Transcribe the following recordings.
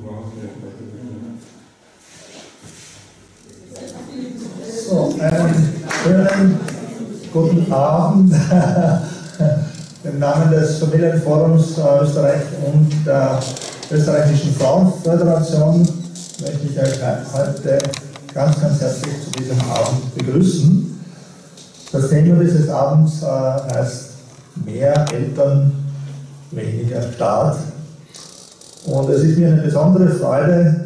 So, einen schönen guten Abend. Im Namen des Familienforums Österreich und der Österreichischen Frauenföderation möchte ich euch heute ganz herzlich zu diesem Abend begrüßen. Das Thema dieses Abends heißt Mehr Eltern, weniger Staat. Und es ist mir eine besondere Freude,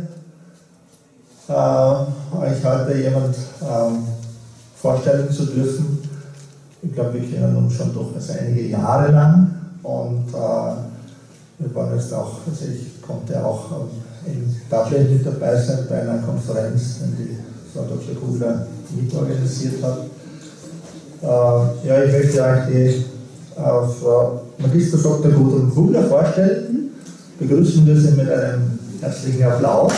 euch heute jemand vorstellen zu dürfen. Ich glaube, wir kennen uns schon durchaus einige Jahre lang und wir waren jetzt auch, also ich konnte auch in Dublin mit dabei sein bei einer Konferenz, die Frau Dr. Kugler mitorganisiert hat. Ja, ich möchte euch die Frau Magister Dr. Gudrun Kugler vorstellen. Begrüßen wir sie mit einem herzlichen Applaus.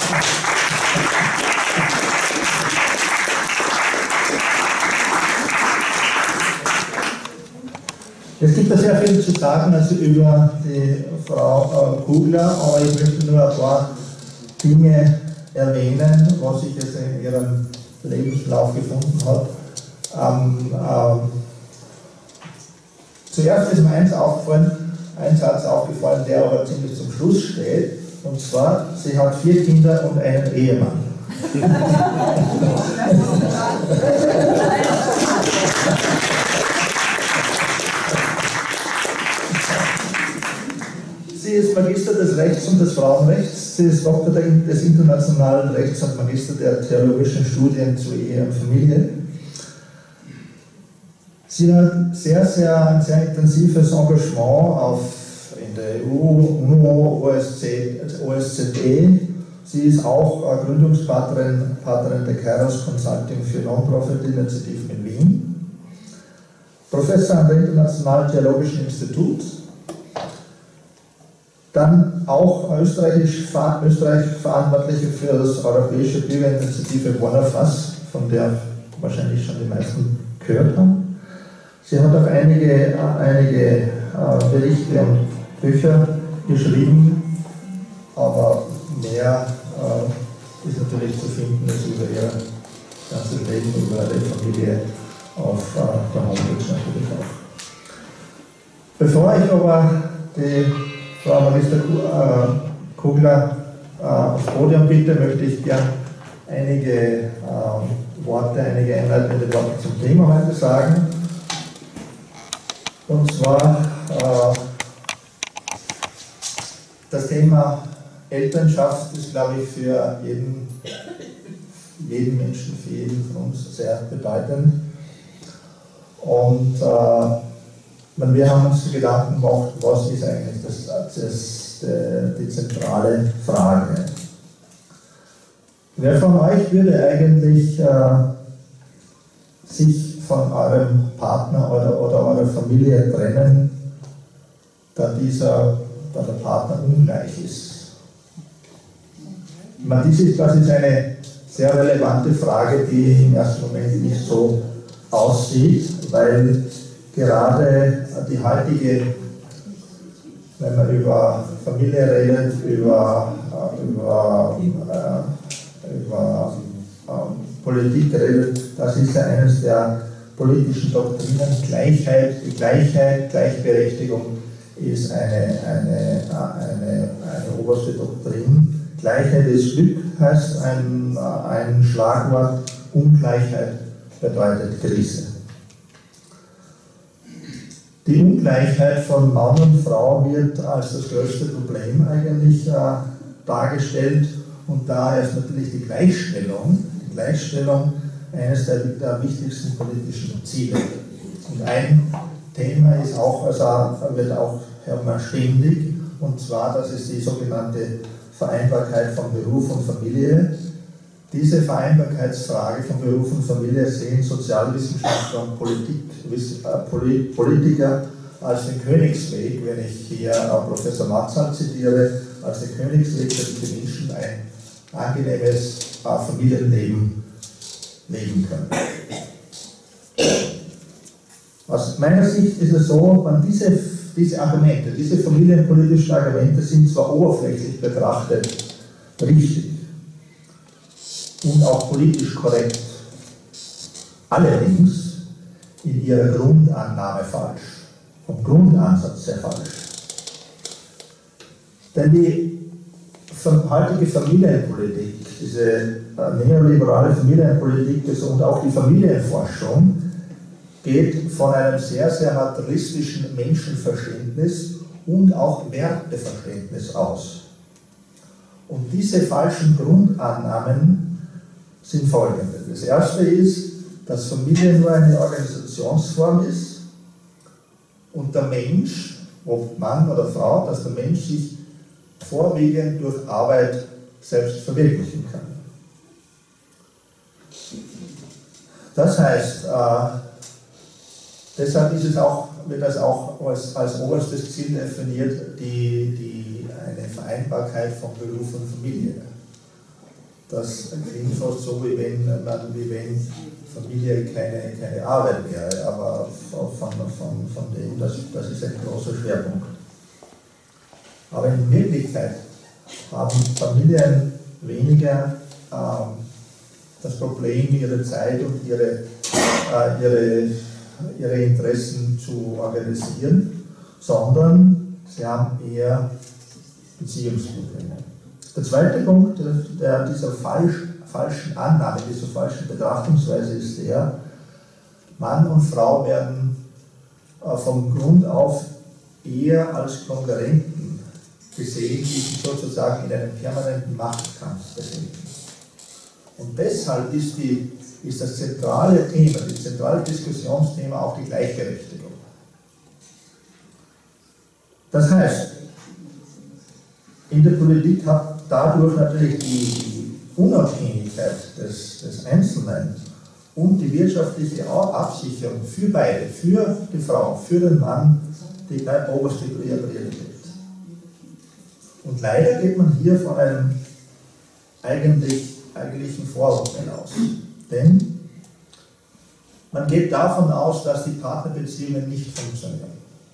Es gibt da sehr viel zu sagen also über die Frau Kugler, aber ich möchte nur ein paar Dinge erwähnen, was ich jetzt in ihrem Lebenslauf gefunden habe. Zuerst ist mir ein Satz aufgefallen, der aber ziemlich zum Schluss steht, und zwar, sie hat 4 Kinder und einen Ehemann. Sie ist Magister des Rechts und des Frauenrechts, sie ist Doktor des internationalen Rechts und Magister der theologischen Studien zu Ehe und Familie. Sie hat ein sehr intensives Engagement in der EU, UNO, OSZE. Sie ist auch Gründungspartnerin der Kairos Consulting für Non-Profit-Initiativen in Wien. Professor am Internationalen Theologischen Institut. Dann auch Österreich Verantwortliche für das Europäische Bürgerinitiative Bonnefass, von der wahrscheinlich schon die meisten gehört haben. Sie hat auch einige Berichte und Bücher geschrieben, aber mehr ist natürlich zu finden als über ihr ganzes Leben, über die Familie auf der Homepage natürlich auch. Bevor ich aber die Frau Magister Kugler aufs Podium bitte, möchte ich gern einige einleitende Worte zum Thema heute sagen. Und zwar das Thema Elternschaft ist, glaube ich, für jeden Menschen, für jeden von uns sehr bedeutend. Und wir haben uns Gedanken gemacht, was ist eigentlich die zentrale Frage. Wer von euch würde eigentlich sich von eurem Partner oder eurer Familie trennen, da der Partner ungleich ist? Das ist eine sehr relevante Frage, die im ersten Moment nicht so aussieht, weil gerade die heutige, wenn man über Familie redet, über Politik redet, das ist ja eines der politischen Doktrinen. Gleichberechtigung ist eine oberste Doktrin. Gleichheit ist Glück, heißt ein Schlagwort. Ungleichheit bedeutet Krise. Die Ungleichheit von Mann und Frau wird als das größte Problem eigentlich dargestellt, und da ist natürlich die Gleichstellung eines der wichtigsten politischen Ziele. Und ein Thema ist auch, wird auch immer ständig, und zwar, das ist die sogenannte Vereinbarkeit von Beruf und Familie. Diese Vereinbarkeitsfrage von Beruf und Familie sehen Sozialwissenschaftler und Politiker als den Königsweg, wenn ich hier Professor Matzal zitiere, als den Königsweg, damit die Menschen ein angenehmes Familienleben leben können. Aus meiner Sicht ist es so, diese Argumente, diese familienpolitischen Argumente sind zwar oberflächlich betrachtet richtig und auch politisch korrekt. Allerdings in ihrer Grundannahme falsch, vom Grundansatz sehr falsch. Denn die heutige Familienpolitik, diese neoliberale Familienpolitik und auch die Familienforschung geht von einem sehr, sehr materialistischen Menschenverständnis und auch Werteverständnis aus. Und diese falschen Grundannahmen sind folgende. Das erste ist, dass Familie nur eine Organisationsform ist und der Mensch, ob Mann oder Frau, dass der Mensch sich vorwiegend durch Arbeit selbst verwirklichen kann. Das heißt, deshalb ist es auch, wird das auch als oberstes Ziel definiert, eine Vereinbarkeit von Beruf und Familie. Das klingt fast so, wie wenn Familie keine Arbeit wäre, aber von dem, das ist ein großer Schwerpunkt. Aber in Wirklichkeit haben Familien weniger das Problem, ihre Zeit und ihre Interessen zu organisieren, sondern sie haben eher Beziehungsprobleme. Der zweite Punkt dieser falschen Annahme, dieser falschen Betrachtungsweise ist der, Mann und Frau werden vom Grund auf eher als Konkurrenten gesehen, die sich sozusagen in einem permanenten Machtkampf befinden. Und deshalb ist das zentrale Thema, das zentrale Diskussionsthema auch die Gleichberechtigung. Das heißt, in der Politik hat dadurch natürlich die Unabhängigkeit des Einzelnen und die wirtschaftliche Absicherung für beide, für die Frau, für den Mann, die oberste Priorität. Und leider geht man hier von einem eigentlichen Vorwurf hinaus. Denn man geht davon aus, dass die Partnerbeziehungen nicht funktionieren.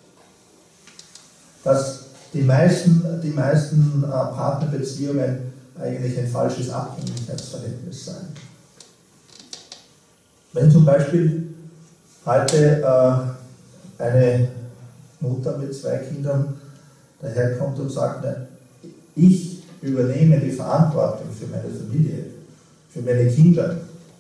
Dass die meisten Partnerbeziehungen eigentlich ein falsches Abhängigkeitsverhältnis seien. Wenn zum Beispiel heute eine Mutter mit 2 Kindern daherkommt und sagt, ich übernehme die Verantwortung für meine Familie, für meine Kinder,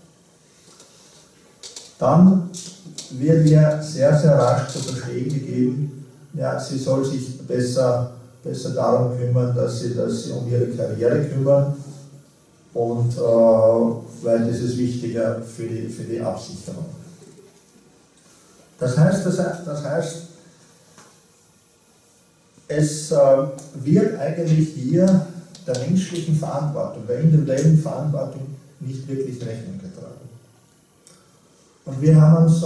dann wird mir sehr, sehr rasch zu verstehen gegeben, ja, sie soll sich besser darum kümmern, dass sie um ihre Karriere kümmern und weil das ist wichtiger für die Absicherung. Das heißt, es wird eigentlich hier der menschlichen Verantwortung, der individuellen Verantwortung nicht wirklich Rechnung getragen. Und wir haben uns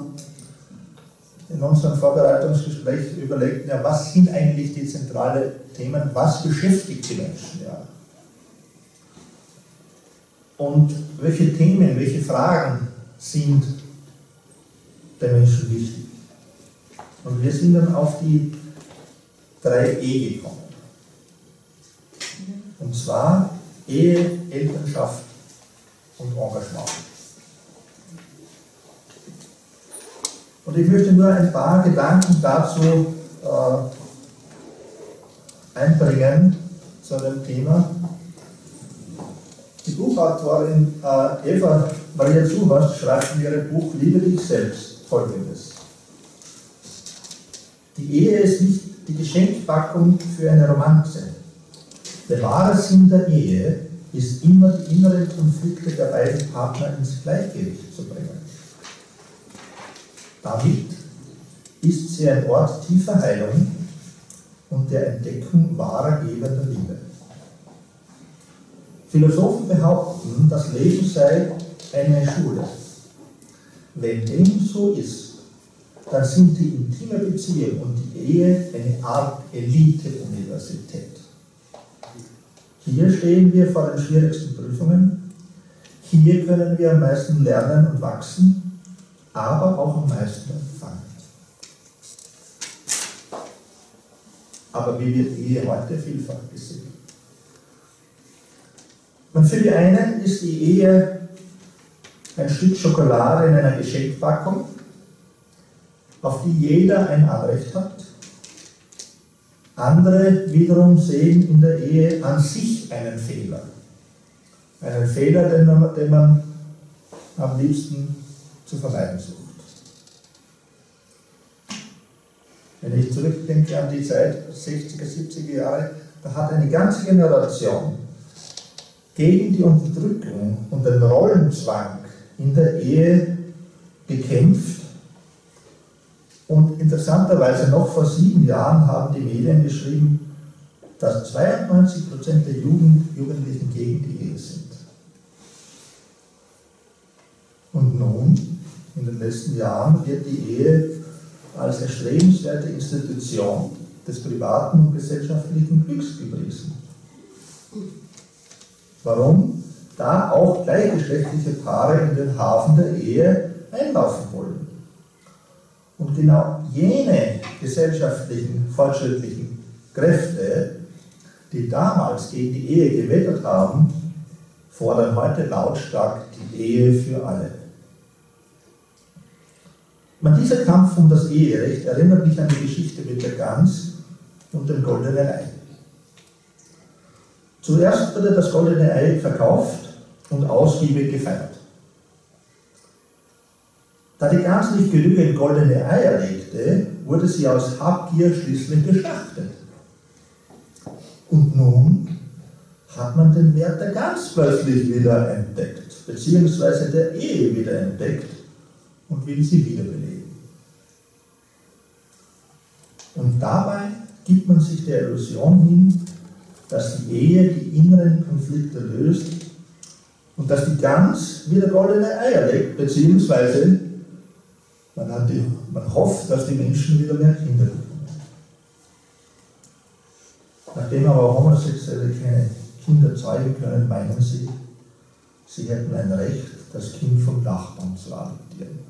in unserem Vorbereitungsgespräch überlegt, ja, was sind eigentlich die zentralen Themen, was beschäftigt die Menschen? Ja? Und welche Themen, welche Fragen sind den Menschen wichtig? Und wir sind dann auf die 3 E gekommen. Und zwar Ehe, Elternschaft und Engagement. Und ich möchte nur ein paar Gedanken dazu einbringen, zu einem Thema. Die Buchautorin Eva Maria Zuhorst schreibt in ihrem Buch Liebe dich selbst Folgendes. Die Ehe ist nicht die Geschenkpackung für eine Romanze. Der wahre Sinn der Ehe ist immer, die inneren Konflikte der beiden Partner ins Gleichgewicht zu bringen. Damit ist sie ein Ort tiefer Heilung und der Entdeckung wahrer gebender Liebe. Philosophen behaupten, das Leben sei eine Schule. Wenn dem so ist, dann sind die intime Beziehung und die Ehe eine Art Elite-Universität. Hier stehen wir vor den schwierigsten Prüfungen. Hier können wir am meisten lernen und wachsen, aber auch am meisten empfangen. Aber wie wird Ehe heute vielfach gesehen? Und für die einen ist die Ehe ein Stück Schokolade in einer Geschenkpackung, auf die jeder ein Anrecht hat. Andere wiederum sehen in der Ehe an sich einen Fehler. Einen Fehler, den man am liebsten zu vermeiden sucht. Wenn ich zurückdenke an die Zeit 60er, 70er Jahre, da hat eine ganze Generation gegen die Unterdrückung und den Rollenzwang in der Ehe gekämpft. Und interessanterweise noch vor 7 Jahren haben die Medien geschrieben, dass 92% der Jugendlichen gegen die Ehe sind. Und nun, in den letzten Jahren, wird die Ehe als erstrebenswerte Institution des privaten und gesellschaftlichen Glücks gepriesen. Warum? Da auch gleichgeschlechtliche Paare in den Hafen der Ehe einlaufen wollen. Und genau jene gesellschaftlichen, fortschrittlichen Kräfte, die damals gegen die Ehe gewettert haben, fordern heute lautstark die Ehe für alle. Dieser Kampf um das Eherecht erinnert mich an die Geschichte mit der Gans und dem goldenen Ei. Zuerst wurde das goldene Ei verkauft und ausgiebig gefeiert. Da die Gans nicht genügend goldene Eier legte, wurde sie aus Habgier schließlich geschlachtet. Und nun hat man den Wert der Gans plötzlich wieder entdeckt, beziehungsweise der Ehe wieder entdeckt und will sie wiederbeleben. Und dabei gibt man sich der Illusion hin, dass die Ehe die inneren Konflikte löst und dass die Gans wieder goldene Eier legt, beziehungsweise man hofft, dass die Menschen wieder mehr Kinder bekommen. Nachdem aber Homosexuelle keine Kinder zeugen können, meinen sie, sie hätten ein Recht, das Kind vom Nachbarn zu adoptieren.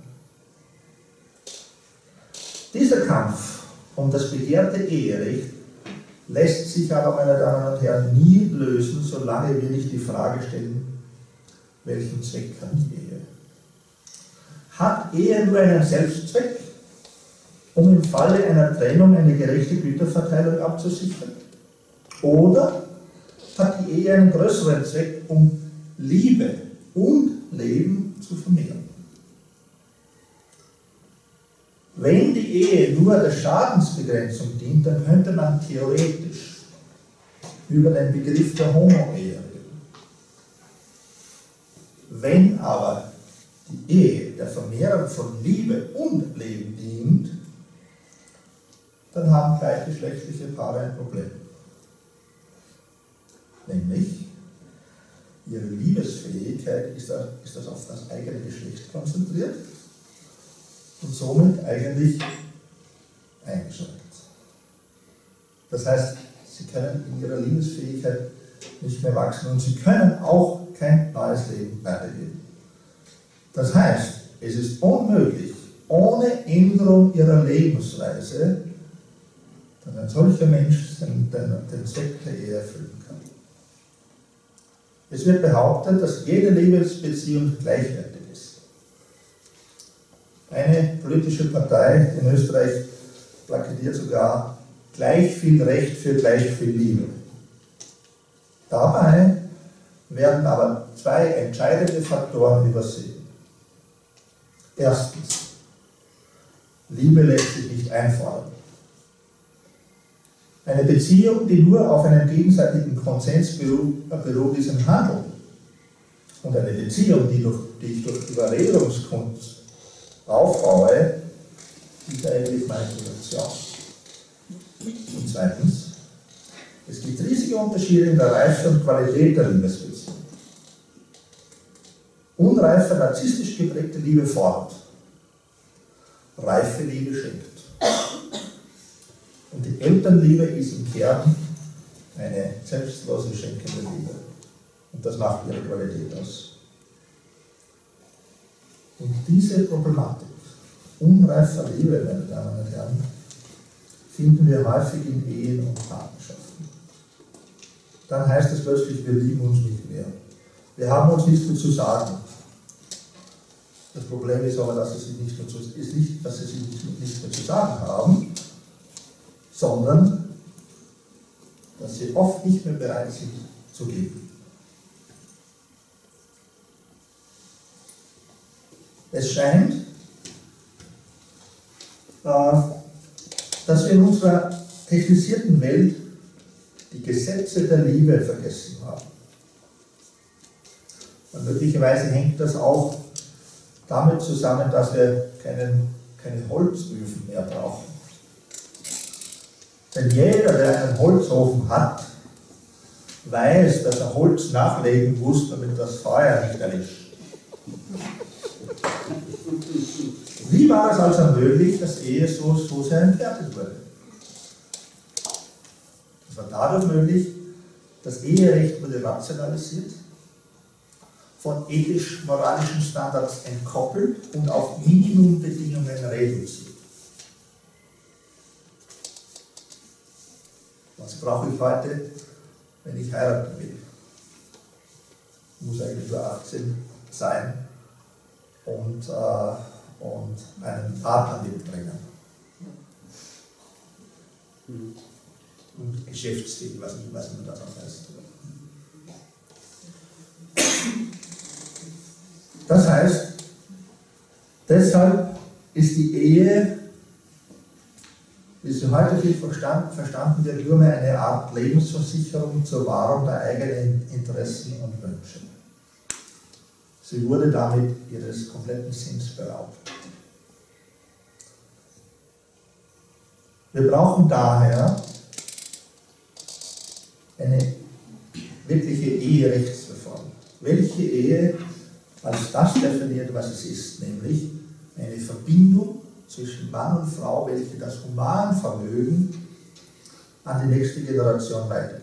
Dieser Kampf um das begehrte Eherecht lässt sich aber, meine Damen und Herren, nie lösen, solange wir nicht die Frage stellen, welchen Zweck hat die Ehe? Hat Ehe nur einen Selbstzweck, um im Falle einer Trennung eine gerechte Güterverteilung abzusichern? Oder hat die Ehe einen größeren Zweck, um Liebe und Leben zu vermehren? Wenn die Ehe nur der Schadensbegrenzung dient, dann könnte man theoretisch über den Begriff der Homo-Ehe reden. Wenn aber die Ehe der Vermehrung von Liebe und Leben dient, dann haben gleichgeschlechtliche Paare ein Problem. Nämlich, ihre Liebesfähigkeit ist das auf das eigene Geschlecht konzentriert und somit eigentlich eingeschränkt. Das heißt, sie können in ihrer Liebesfähigkeit nicht mehr wachsen und sie können auch kein neues Leben weitergeben. Das heißt, es ist unmöglich, ohne Änderung ihrer Lebensweise, dass ein solcher Mensch den Zweck der Ehe erfüllen kann. Es wird behauptet, dass jede Liebesbeziehung gleichwertig ist. Eine politische Partei in Österreich plakatiert sogar gleich viel Recht für gleich viel Liebe. Dabei werden aber 2 entscheidende Faktoren übersehen. Erstens, Liebe lässt sich nicht einfordern. Eine Beziehung, die nur auf einem gegenseitigen Konsens beruht, ist ein Handeln. Und eine Beziehung, die ich durch Überredungskunst aufbaue, ist eigentlich Manipulation. Und zweitens, es gibt riesige Unterschiede in der Reife und Qualität der Liebesbeziehung. Unreife, narzisstisch geprägte Liebe fordert. Reife Liebe schenkt. Und die Elternliebe ist im Kern eine selbstlose, schenkende Liebe. Und das macht ihre Qualität aus. Und diese Problematik unreifer Liebe, meine Damen und Herren, finden wir häufig in Ehen und Partnerschaften. Dann heißt es plötzlich, wir lieben uns nicht mehr. Wir haben uns nichts mehr zu sagen. Das Problem ist aber, dass sie nicht mehr zu sagen haben, sondern dass sie oft nicht mehr bereit sind zu geben. Es scheint, dass wir in unserer technisierten Welt die Gesetze der Liebe vergessen haben. Und möglicherweise hängt das auch damit zusammen, dass wir keine Holzöfen mehr brauchen. Denn jeder, der einen Holzofen hat, weiß, dass er Holz nachlegen muss, damit das Feuer nicht erlischt. Wie war es also möglich, dass Ehe so sehr entwertet wurde? Es war dadurch möglich, das Eherecht wurde rationalisiert, von ethisch-moralischen Standards entkoppelt und auf Minimumbedingungen reduziert. Was brauche ich heute, wenn ich heiraten will? Ich muss eigentlich über 18 sein und einen Partner mitbringen. Und Geschäftsziel, was man das auch heißt. Das heißt, deshalb ist die Ehe, wie sie heute viel verstanden wird, nur mehr eine Art Lebensversicherung zur Wahrung der eigenen Interessen und Wünsche. Sie wurde damit ihres kompletten Sinns beraubt. Wir brauchen daher eine wirkliche Eherechtsreform. Welche Ehe als das definiert, was es ist, nämlich eine Verbindung zwischen Mann und Frau, welche das Humanvermögen an die nächste Generation weitergibt.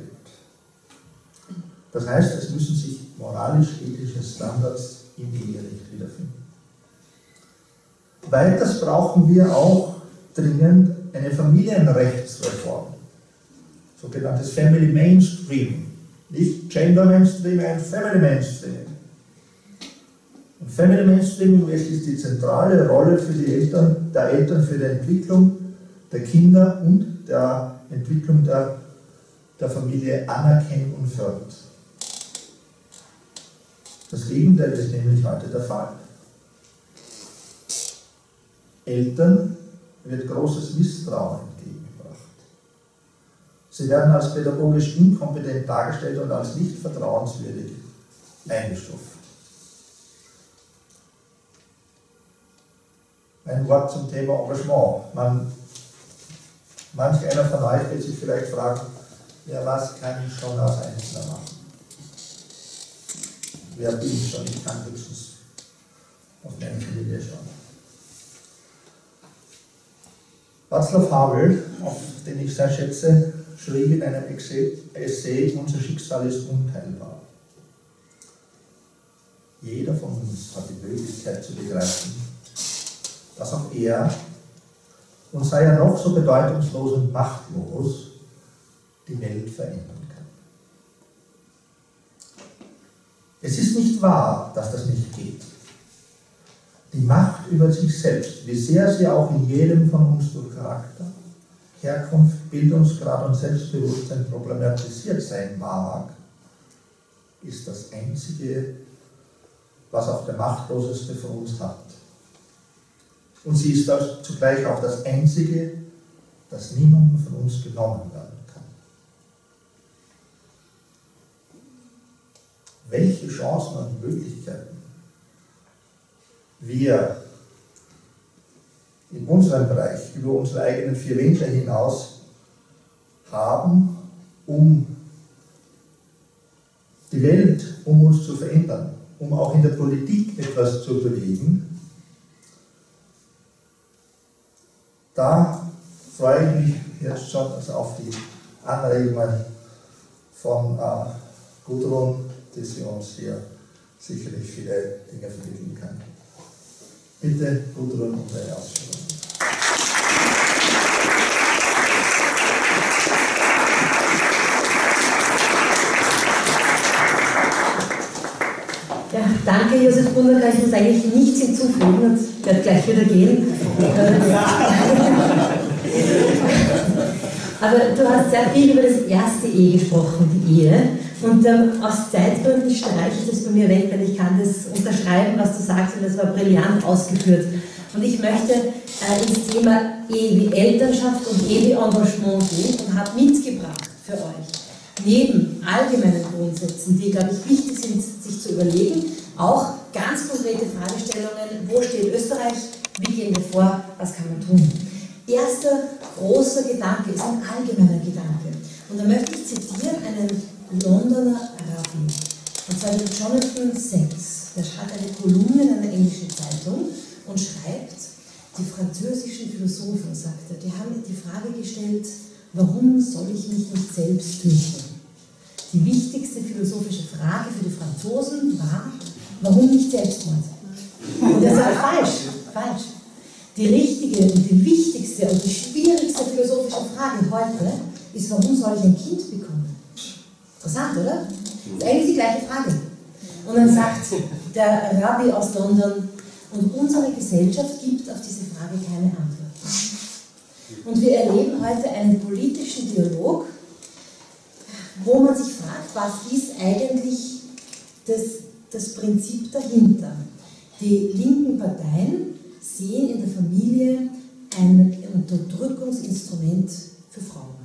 Das heißt, es müssen sich moralisch-ethische Standards im Eherecht wiederfinden. Weiters brauchen wir auch dringend eine Familienrechtsreform, sogenanntes Family Mainstreaming. Nicht Gender Mainstreaming, ein Family Mainstreaming. Und Family Mainstreaming ist die zentrale Rolle für die Eltern, der Eltern für die Entwicklung der Kinder und der Entwicklung der Familie anerkennen und fördert. Das Gegenteil ist nämlich heute der Fall. Eltern wird großes Misstrauen entgegengebracht. Sie werden als pädagogisch inkompetent dargestellt und als nicht vertrauenswürdig eingestuft. Ein Wort zum Thema Engagement. Manch einer von euch wird sich vielleicht fragen, ja, was kann ich schon als Einzelner machen? Wer bin ich schon? Ich kann höchstens auf meine Familie schauen. Václav Havel, auf den ich sehr schätze, schrieb in einem Essay, unser Schicksal ist unteilbar. Jeder von uns hat die Möglichkeit zu begreifen, dass auch er, und sei er noch so bedeutungslos und machtlos, die Welt verändern kann. Es ist nicht wahr, dass das nicht geht. Die Macht über sich selbst, wie sehr sie auch in jedem von uns durch Charakter, Herkunft, Bildungsgrad und Selbstbewusstsein problematisiert sein mag, ist das Einzige, was auch der Machtloseste von uns hat. Und sie ist zugleich auch das Einzige, das niemandem von uns genommen werden kann. Welche Chancen und Möglichkeiten wir in unserem Bereich über unsere eigenen vier Wände hinaus haben, um die Welt um uns zu verändern, um auch in der Politik etwas zu bewegen. Da freue ich mich jetzt schon auf die Anregungen von Gudrun, die sie uns hier sicherlich viele Dinge vermitteln kann. Bitte, Gudrun, um deine Ausführungen. Danke, Josef Gunderka. Ich muss eigentlich nichts hinzufügen und werde gleich wieder gehen. Aber du hast sehr viel über das erste E gesprochen, die Ehe. Und aus Zeitgründen streiche ich das bei mir weg, weil ich kann das unterschreiben, was du sagst, und das war brillant ausgeführt. Und ich möchte ins Thema Ehe wie Elternschaft und Ehe wie Engagement gehen und habe mitgebracht für euch, neben allgemeinen Grundsätzen, die, glaube ich, wichtig sind, sich zu überlegen, auch ganz konkrete Fragestellungen: Wo steht Österreich? Wie gehen wir vor? Was kann man tun? Erster großer Gedanke ist ein allgemeiner Gedanke. Und da möchte ich zitieren einen Londoner Rabbi, und zwar den Jonathan Sacks. Der schreibt eine Kolumne in einer englischen Zeitung und schreibt, die französischen Philosophen, sagt er, die haben die Frage gestellt, warum soll ich mich nicht selbst töten? Die wichtigste philosophische Frage für die Franzosen war, warum nicht Selbstmord? Und er sagt, falsch. Die richtige und die wichtigste und die schwierigste philosophische Frage heute ist, warum soll ich ein Kind bekommen? Interessant, oder? Das ist eigentlich die gleiche Frage. Und dann sagt der Rabbi aus London, und unsere Gesellschaft gibt auf diese Frage keine Antwort. Und wir erleben heute einen politischen Dialog, wo man sich fragt, was ist eigentlich das Prinzip dahinter? Die linken Parteien sehen in der Familie ein Unterdrückungsinstrument für Frauen.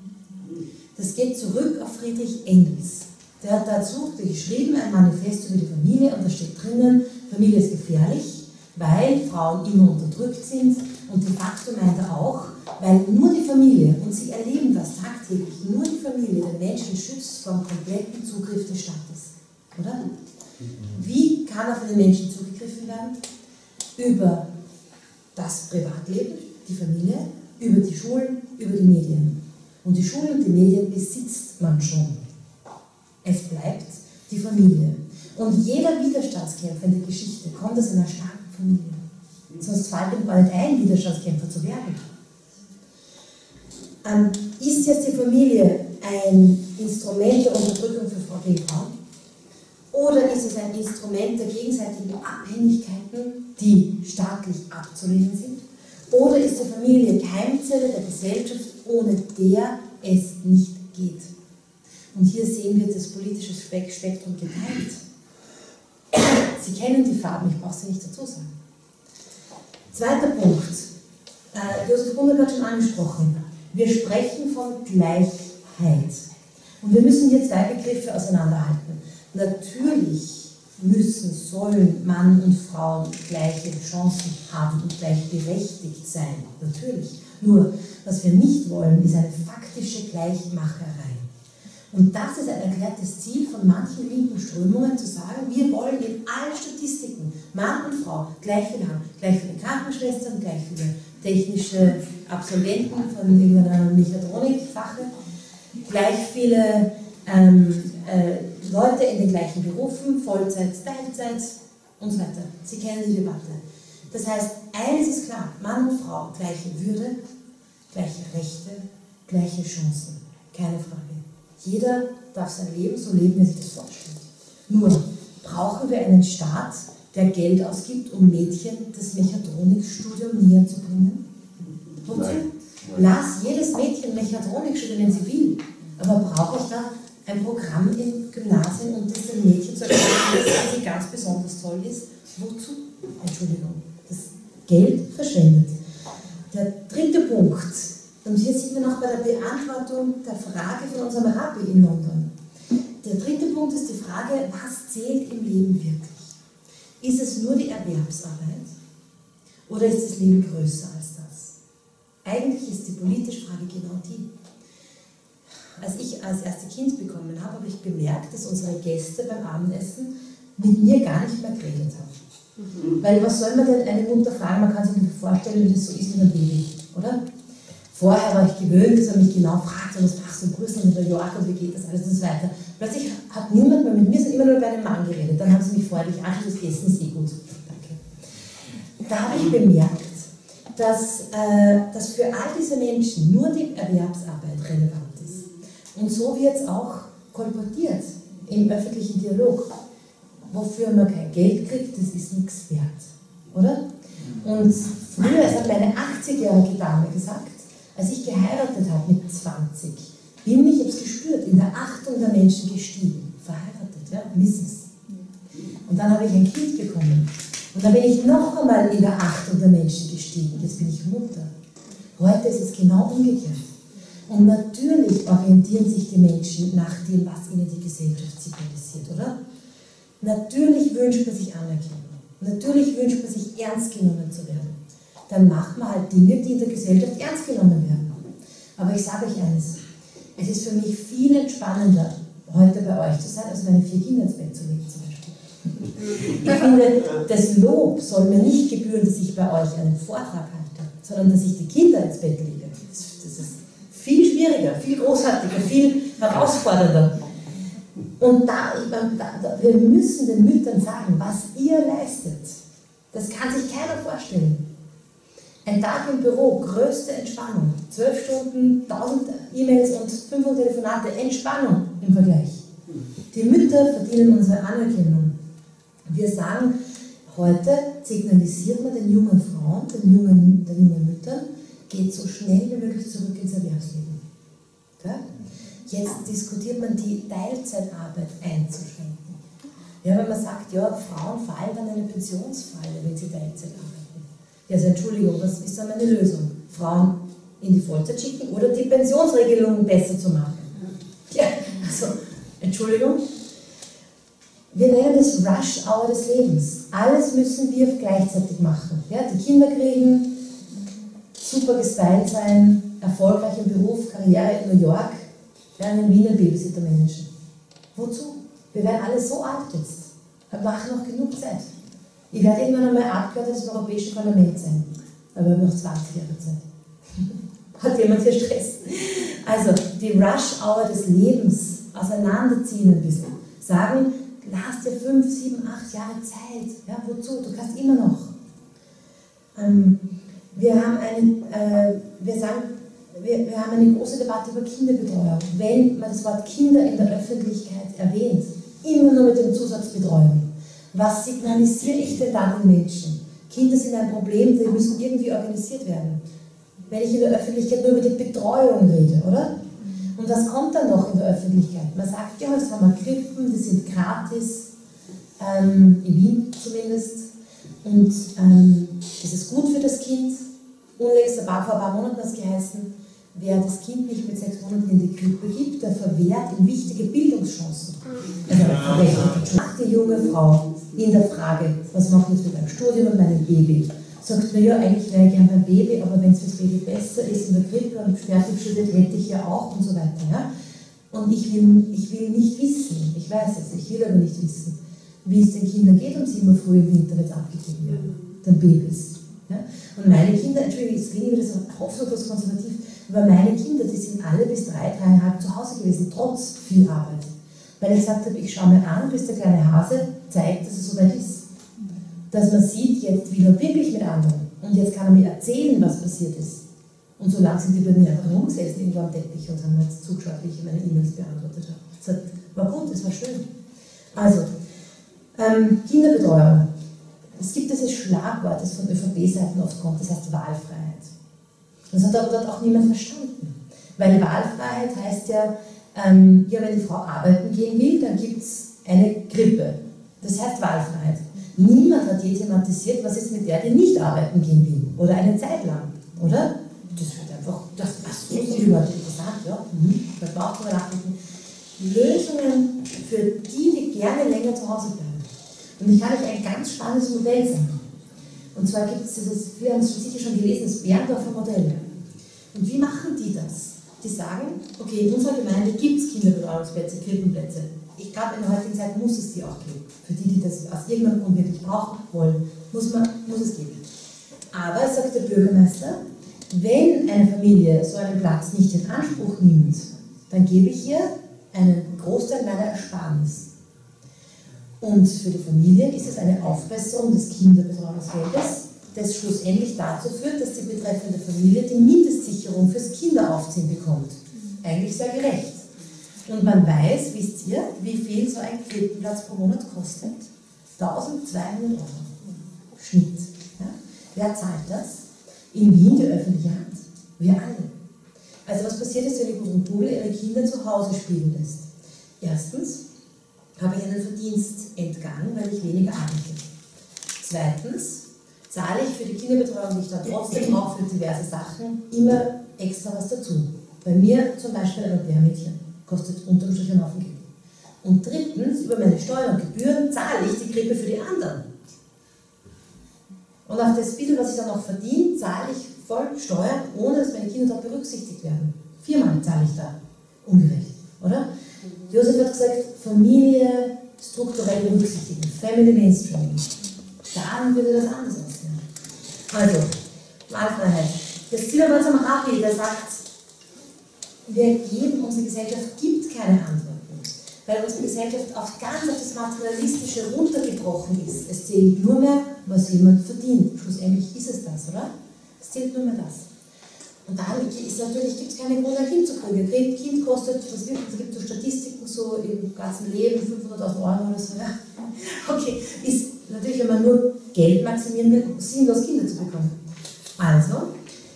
Das geht zurück auf Friedrich Engels. Der hat dazu geschrieben, ein Manifest über die Familie, und da steht drinnen, Familie ist gefährlich, weil Frauen immer unterdrückt sind, und de facto meint er auch, weil nur die Familie, und sie erleben das tagtäglich, nur die Familie den Menschen schützt vom kompletten Zugriff des Staates. Oder? Wie kann auf den Menschen zugegriffen werden? Über das Privatleben, die Familie, über die Schulen, über die Medien. Und die Schulen und die Medien besitzt man schon. Es bleibt die Familie. Und jeder Widerstandskämpfer in der Geschichte kommt aus einer starken Familie. Sonst fällt ihm gar nicht ein, Widerstandskämpfer zu werden. Ist jetzt die Familie ein Instrument der Unterdrückung für Frau gegen Frauen? Oder ist es ein Instrument der gegenseitigen Abhängigkeiten, die staatlich abzulehnen sind? Oder ist die Familie Keimzelle der Gesellschaft, ohne der es nicht geht? Und hier sehen wir das politische Spektrum geteilt. Sie kennen die Farben, ich brauche sie nicht dazu sagen. Zweiter Punkt. Josef Gunderka hat schon angesprochen. Wir sprechen von Gleichheit. Und wir müssen hier zwei Begriffe auseinanderhalten. Natürlich sollen Mann und Frau gleiche Chancen haben und gleichberechtigt sein. Natürlich. Nur, was wir nicht wollen, ist eine faktische Gleichmacherei. Und das ist ein erklärtes Ziel von manchen linken Strömungen, zu sagen, wir wollen in allen Statistiken Mann und Frau gleich viel haben. Gleich viele Krankenschwestern, gleich viele technische Absolventen von irgendeiner Mechatronikfache, gleich viele Leute in den gleichen Berufen, Vollzeit, Teilzeit und so weiter. Sie kennen die Debatte. Das heißt, eines ist klar, Mann und Frau, gleiche Würde, gleiche Rechte, gleiche Chancen. Keine Frage. Jeder darf sein Leben so leben, wie er sich das vorstellt. Nur brauchen wir einen Staat, der Geld ausgibt, um Mädchen das Mechatronikstudium näher zu bringen? Wozu? Lass jedes Mädchen Mechatronik studieren, wenn sie will. Aber brauche ich da ein Programm in Gymnasien, um das den Mädchen zu erklären, dass sie ganz besonders toll ist? Wozu? Entschuldigung. Das Geld verschwendet. Der dritte Punkt. Und hier sieht man auch bei der Beantwortung der Frage von unserem Rabbi in London. Der dritte Punkt ist die Frage, was zählt im Leben wirklich? Ist es nur die Erwerbsarbeit oder ist das Leben größer als das? Eigentlich ist die politische Frage genau die. Als ich als erste Kind bekommen habe, habe ich bemerkt, dass unsere Gäste beim Abendessen mit mir gar nicht mehr geredet haben. Weil was soll man denn eine Mutter fragen? Man kann sich nicht vorstellen, wie das so ist mit einem Baby, oder? Vorher war ich gewöhnt, dass er mich genau fragt, was machst du in Brüssel, in New York und wie geht das alles und so weiter. Plötzlich hat niemand mehr mit mir, sondern immer nur bei einem Mann geredet. Dann haben sie mich freundlich angeschaut, das Essen ist eh gut. Danke. Da habe ich bemerkt, dass für all diese Menschen nur die Erwerbsarbeit relevant ist. Und so wird es auch kolportiert im öffentlichen Dialog. wofür man kein Geld kriegt, das ist nichts wert, oder? Und früher, es hat meine 80-jährige Dame gesagt, als ich geheiratet habe mit 20, bin ich, ich habe es gespürt, in der Achtung der Menschen gestiegen. Verheiratet, ja, Mrs. Und dann habe ich ein Kind bekommen. Und dann bin ich noch einmal in der Achtung der Menschen gestiegen. Jetzt bin ich Mutter. Heute ist es genau umgekehrt. Und natürlich orientieren sich die Menschen nach dem, was ihnen die Gesellschaft signalisiert, oder? Natürlich wünscht man sich Anerkennung. Natürlich wünscht man sich, ernst genommen zu werden. Dann macht man halt Dinge, die in der Gesellschaft ernst genommen werden. Aber ich sage euch eines, es ist für mich viel entspannender, heute bei euch zu sein, als meine 4 Kinder ins Bett zu legen zum Beispiel. Ich finde, das Lob soll mir nicht gebühren, dass ich bei euch einen Vortrag halte, sondern dass ich die Kinder ins Bett lege. Das ist viel schwieriger, viel großartiger, viel herausfordernder. Und wir müssen den Müttern sagen, was ihr leistet. Das kann sich keiner vorstellen. Ein Tag im Büro, größte Entspannung. 12 Stunden, 1000 E-Mails und 500 Telefonate, Entspannung im Vergleich. Die Mütter verdienen unsere Anerkennung. Wir sagen, heute signalisiert man den jungen Frauen, den jungen Müttern, geht so schnell wie möglich zurück ins Erwerbsleben. Okay? Jetzt diskutiert man die Teilzeitarbeit einzuschränken. Ja, wenn man sagt, ja, Frauen fallen dann eine Pensionsfalle, wenn sie Teilzeit arbeiten. Ja, also Entschuldigung, was ist dann meine Lösung? Frauen in die Vollzeit schicken oder die Pensionsregelung besser zu machen? Ja, also, Entschuldigung. Wir nennen es Rush Hour des Lebens. Alles müssen wir gleichzeitig machen. Ja, die Kinder kriegen, super gestylt sein, erfolgreich im Beruf, Karriere in New York, werden in Wien einen Babysitter managen. Wozu? Wir werden alle so alt jetzt. Wir machen noch genug Zeit. Ich werde irgendwann einmal Abgeordneter des Europäischen Parlaments sein. Aber wir haben noch 20 Jahre Zeit. Hat jemand hier Stress? Also, die Rush-Hour des Lebens auseinanderziehen ein bisschen. Sagen, lass dir 5, 7, 8 Jahre Zeit. Ja, wozu? Du kannst immer noch. Wir haben eine große Debatte über Kinderbetreuung. Wenn man das Wort Kinder in der Öffentlichkeit erwähnt, immer nur mit dem Zusatz Betreuung. Was signalisiere ich denn dann den Menschen? Kinder sind ein Problem, die müssen irgendwie organisiert werden. Wenn ich in der Öffentlichkeit nur über die Betreuung rede, oder? Und was kommt dann noch in der Öffentlichkeit? Man sagt, ja, jetzt haben wir Krippen, die sind gratis, in Wien zumindest. Und das ist gut für das Kind. Unlängst, vor ein paar Monaten hat es geheißen, wer das Kind nicht mit 6 Monaten in die Krippe gibt, der verwehrt ihm wichtige Bildungschancen. Also die junge Frau in der Frage, was mache ich jetzt mit meinem Studium und meinem Baby? Sagt mir, ja, eigentlich wäre ich gern beim Baby, aber wenn es fürs Baby besser ist in der Krippe und fertig studiert, hätte ich ja auch und so weiter. Ja? Und ich will nicht wissen, ich weiß es, ich will aber nicht wissen, wie es den Kindern geht um 7 Uhr früh im Winter, wenn es abgegeben wird, den Babys. Ja? Und meine Kinder, Entschuldigung, jetzt klinge ich wieder so hoffnungslos konservativ, aber meine Kinder, die sind alle bis 3, 3,5 zu Hause gewesen, trotz viel Arbeit. Weil ich gesagt habe, ich schaue mir an, bis der kleine Hase zeigt, dass es soweit ist. Dass man sieht, jetzt will er wirklich mit anderen. Und jetzt kann er mir erzählen, was passiert ist. Und so lange sind die bei mir einfach rumgesessen, irgendwo am Teppich und haben mir jetzt zugeschaut, wie ich meine E-Mails beantwortet habe. Es war gut, es war schön. Also, Kinderbetreuung. Es gibt dieses Schlagwort, das von ÖVP-Seiten oft kommt, das heißt Wahlfreiheit. Das hat aber dort auch niemand verstanden. Weil Wahlfreiheit heißt ja, wenn die Frau arbeiten gehen will, dann gibt es eine Krippe. Das heißt Wahlfreiheit. Niemand hat je thematisiert, was ist mit der, die nicht arbeiten gehen will. Oder eine Zeit lang. Oder? Das wird einfach, das ist überhaupt interessant, ja. Da braucht man nachdenken. Lösungen für die gerne länger zu Hause bleiben. Und ich kann euch ein ganz spannendes Modell sagen. Und zwar gibt es dieses, wir haben es sicher schon gelesen, das Berndorfer Modell. Und wie machen die das? Die sagen, okay, in unserer Gemeinde gibt es Kinderbetreuungsplätze, Krippenplätze. Ich glaube, in der heutigen Zeit muss es die auch geben. Für die, die das aus irgendeinem Grund wirklich brauchen wollen, muss es geben. Aber, sagt der Bürgermeister, wenn eine Familie so einen Platz nicht in Anspruch nimmt, dann gebe ich ihr einen Großteil meiner Ersparnis. Und für die Familie ist es eine Aufbesserung des Kinderbetreuungsgeldes, das schlussendlich dazu führt, dass die betreffende Familie die Mindestsicherung fürs Kinderaufziehen bekommt. Eigentlich sehr gerecht. Und man weiß, wisst ihr, wie viel so ein Krippenplatz pro Monat kostet? 1.200 € Schnitt. Ja? Wer zahlt das? In Wien die öffentliche Hand. Wir alle. Also was passiert ist, wenn die Kosmopolis ihre Kinder zu Hause spielen lässt? Erstens habe ich einen Verdienstentgang, weil ich weniger arbeite. Zweitens zahle ich für die Kinderbetreuung, die ich dann trotzdem brauche, für diverse Sachen, immer extra was dazu. Bei mir zum Beispiel ein Au-pair-Mädchen kostet unterm Strich einen Haufen Geld. Und drittens, über meine Steuern und Gebühren zahle ich die Krippe für die anderen. Und auf das bisschen, was ich dann noch verdiene, zahle ich voll Steuern, ohne dass meine Kinder dort berücksichtigt werden. 4-mal zahle ich da. Ungerecht, oder? Josef hat gesagt, Familie strukturell berücksichtigen, Family Mainstreaming. Dann würde das anders aussehen. Also, Wahlfreiheit. Jetzt sind wir mal zum Happy, der sagt, unsere Gesellschaft gibt keine Antworten. Weil unsere Gesellschaft ganz auf das Materialistische runtergebrochen ist. Es zählt nur mehr, was jemand verdient. Schlussendlich ist es das, oder? Es zählt nur mehr das. Und dann gibt es keine Grund, ein Kind zu kriegen. Ein Kind kostet, es gibt so Statistiken, so im ganzen Leben, 500.000 € oder so. Ja. Okay, ist natürlich, wenn man nur Geld maximieren will, sinnlos Kinder zu bekommen. Also,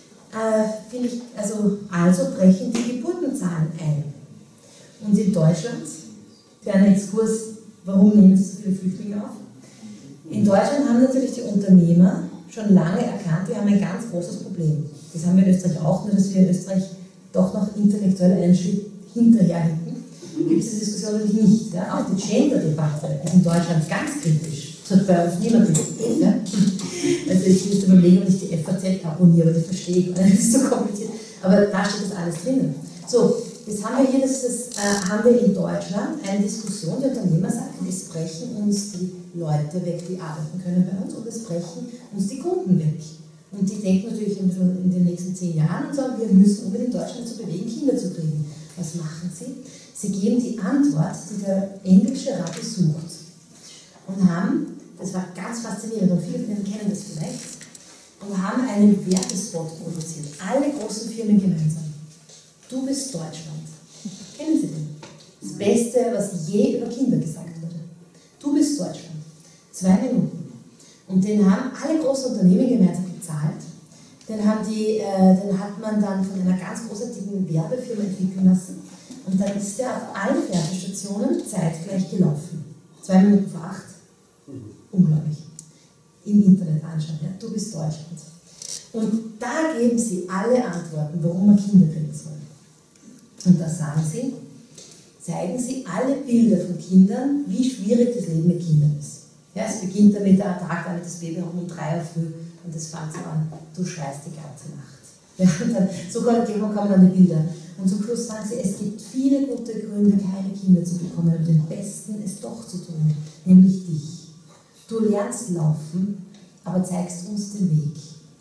also brechen die Geburtenzahlen ein. Und in Deutschland, kleiner Exkurs, warum nehmen sie so viele Flüchtlinge auf? In Deutschland haben natürlich die Unternehmer schon lange erkannt, wir haben ein ganz großes Problem. Das haben wir in Österreich auch, nur dass wir in Österreich doch noch intellektuell einen Schritt hinterherhinken. Gibt es diese Diskussion natürlich nicht. Ja? Auch die Gender-Debatte ist in Deutschland ganz kritisch. Das hat bei uns niemand diskutiert. Ja? Also ich müsste überlegen, ob ich die FAZ abonniere, aber das verstehe ich, weil das ist so kompliziert. Aber da steht das alles drinnen. So, jetzt haben wir hier haben wir in Deutschland eine Diskussion, die Unternehmer sagen, es brechen uns die Leute weg, die arbeiten können bei uns, und es brechen uns die Kunden weg. Und die denken natürlich in den nächsten 10 Jahren und sagen, wir müssen unbedingt Deutschland zu bewegen, Kinder zu kriegen. Was machen sie? Sie geben die Antwort, die der englische Rabbi sucht. Und haben, das war ganz faszinierend, und viele von Ihnen kennen das vielleicht, und haben einen Werbespot produziert. Alle großen Firmen gemeinsam. Du bist Deutschland. Kennen Sie den? Das Beste, was je über Kinder gesagt wurde. Du bist Deutschland. 2 Minuten. Und den haben alle großen Unternehmen gemeinsam gezahlt. Den hat man dann von einer ganz großartigen Werbefirma entwickeln lassen. Und dann ist der auf allen Fernsehstationen zeitgleich gelaufen. 2 Minuten vor 8. Unglaublich. Im Internet anschauen. Ja? Du bist Deutschland. Und da geben sie alle Antworten, warum man Kinder kriegen soll. Und da sagen sie, zeigen sie alle Bilder von Kindern, wie schwierig das Leben mit Kindern ist. Ja, es beginnt damit, der Tag damit das Baby um 3 Uhr früh und es fängt so an, du schreist die ganze Nacht. Ja, und dann, so kommen dann die Bilder. Und zum Schluss sagen sie, es gibt viele gute Gründe, keine Kinder zu bekommen, aber den besten es doch zu tun, nämlich dich. Du lernst laufen, aber zeigst uns den Weg.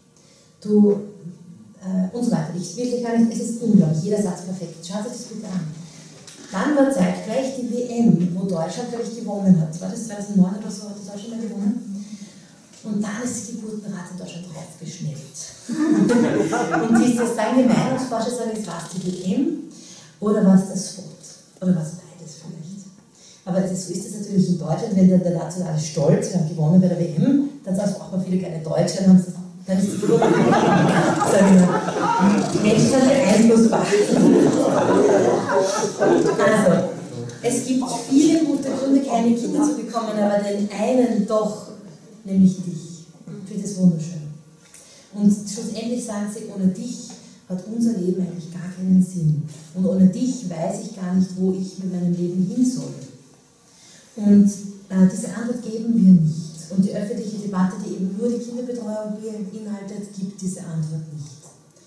Und so weiter. Es ist unglaublich, jeder Satz perfekt. Schaut euch das bitte an. Dann war zeitgleich die WM, wo Deutschland, glaube ich, gewonnen hat. War das 2009 oder so, hat Deutschland mal gewonnen? Und dann ist die Geburtenrate in Deutschland draufgeschnellt. Und dieses sagen die Meinungsforscher, sagen, es war es die WM oder war es das Sport? Oder war es beides vielleicht? Aber so ist es natürlich in Deutschland, wenn der nationale Stolz, wir haben gewonnen bei der WM, dann sagen auch mal viele kleine Deutsche, dann ist die Geburt. Die Menschen sind beeinflussbar. Also, es gibt viele gute Gründe, keine Kinder zu bekommen, aber den einen doch, nämlich dich. Ich finde das wunderschön. Und schlussendlich sagen sie, ohne dich hat unser Leben eigentlich gar keinen Sinn. Und ohne dich weiß ich gar nicht, wo ich mit meinem Leben hin soll. Und diese Antwort geben wir nicht. Und die öffentliche Debatte, die eben nur die Kinderbetreuung beinhaltet, gibt diese Antwort nicht.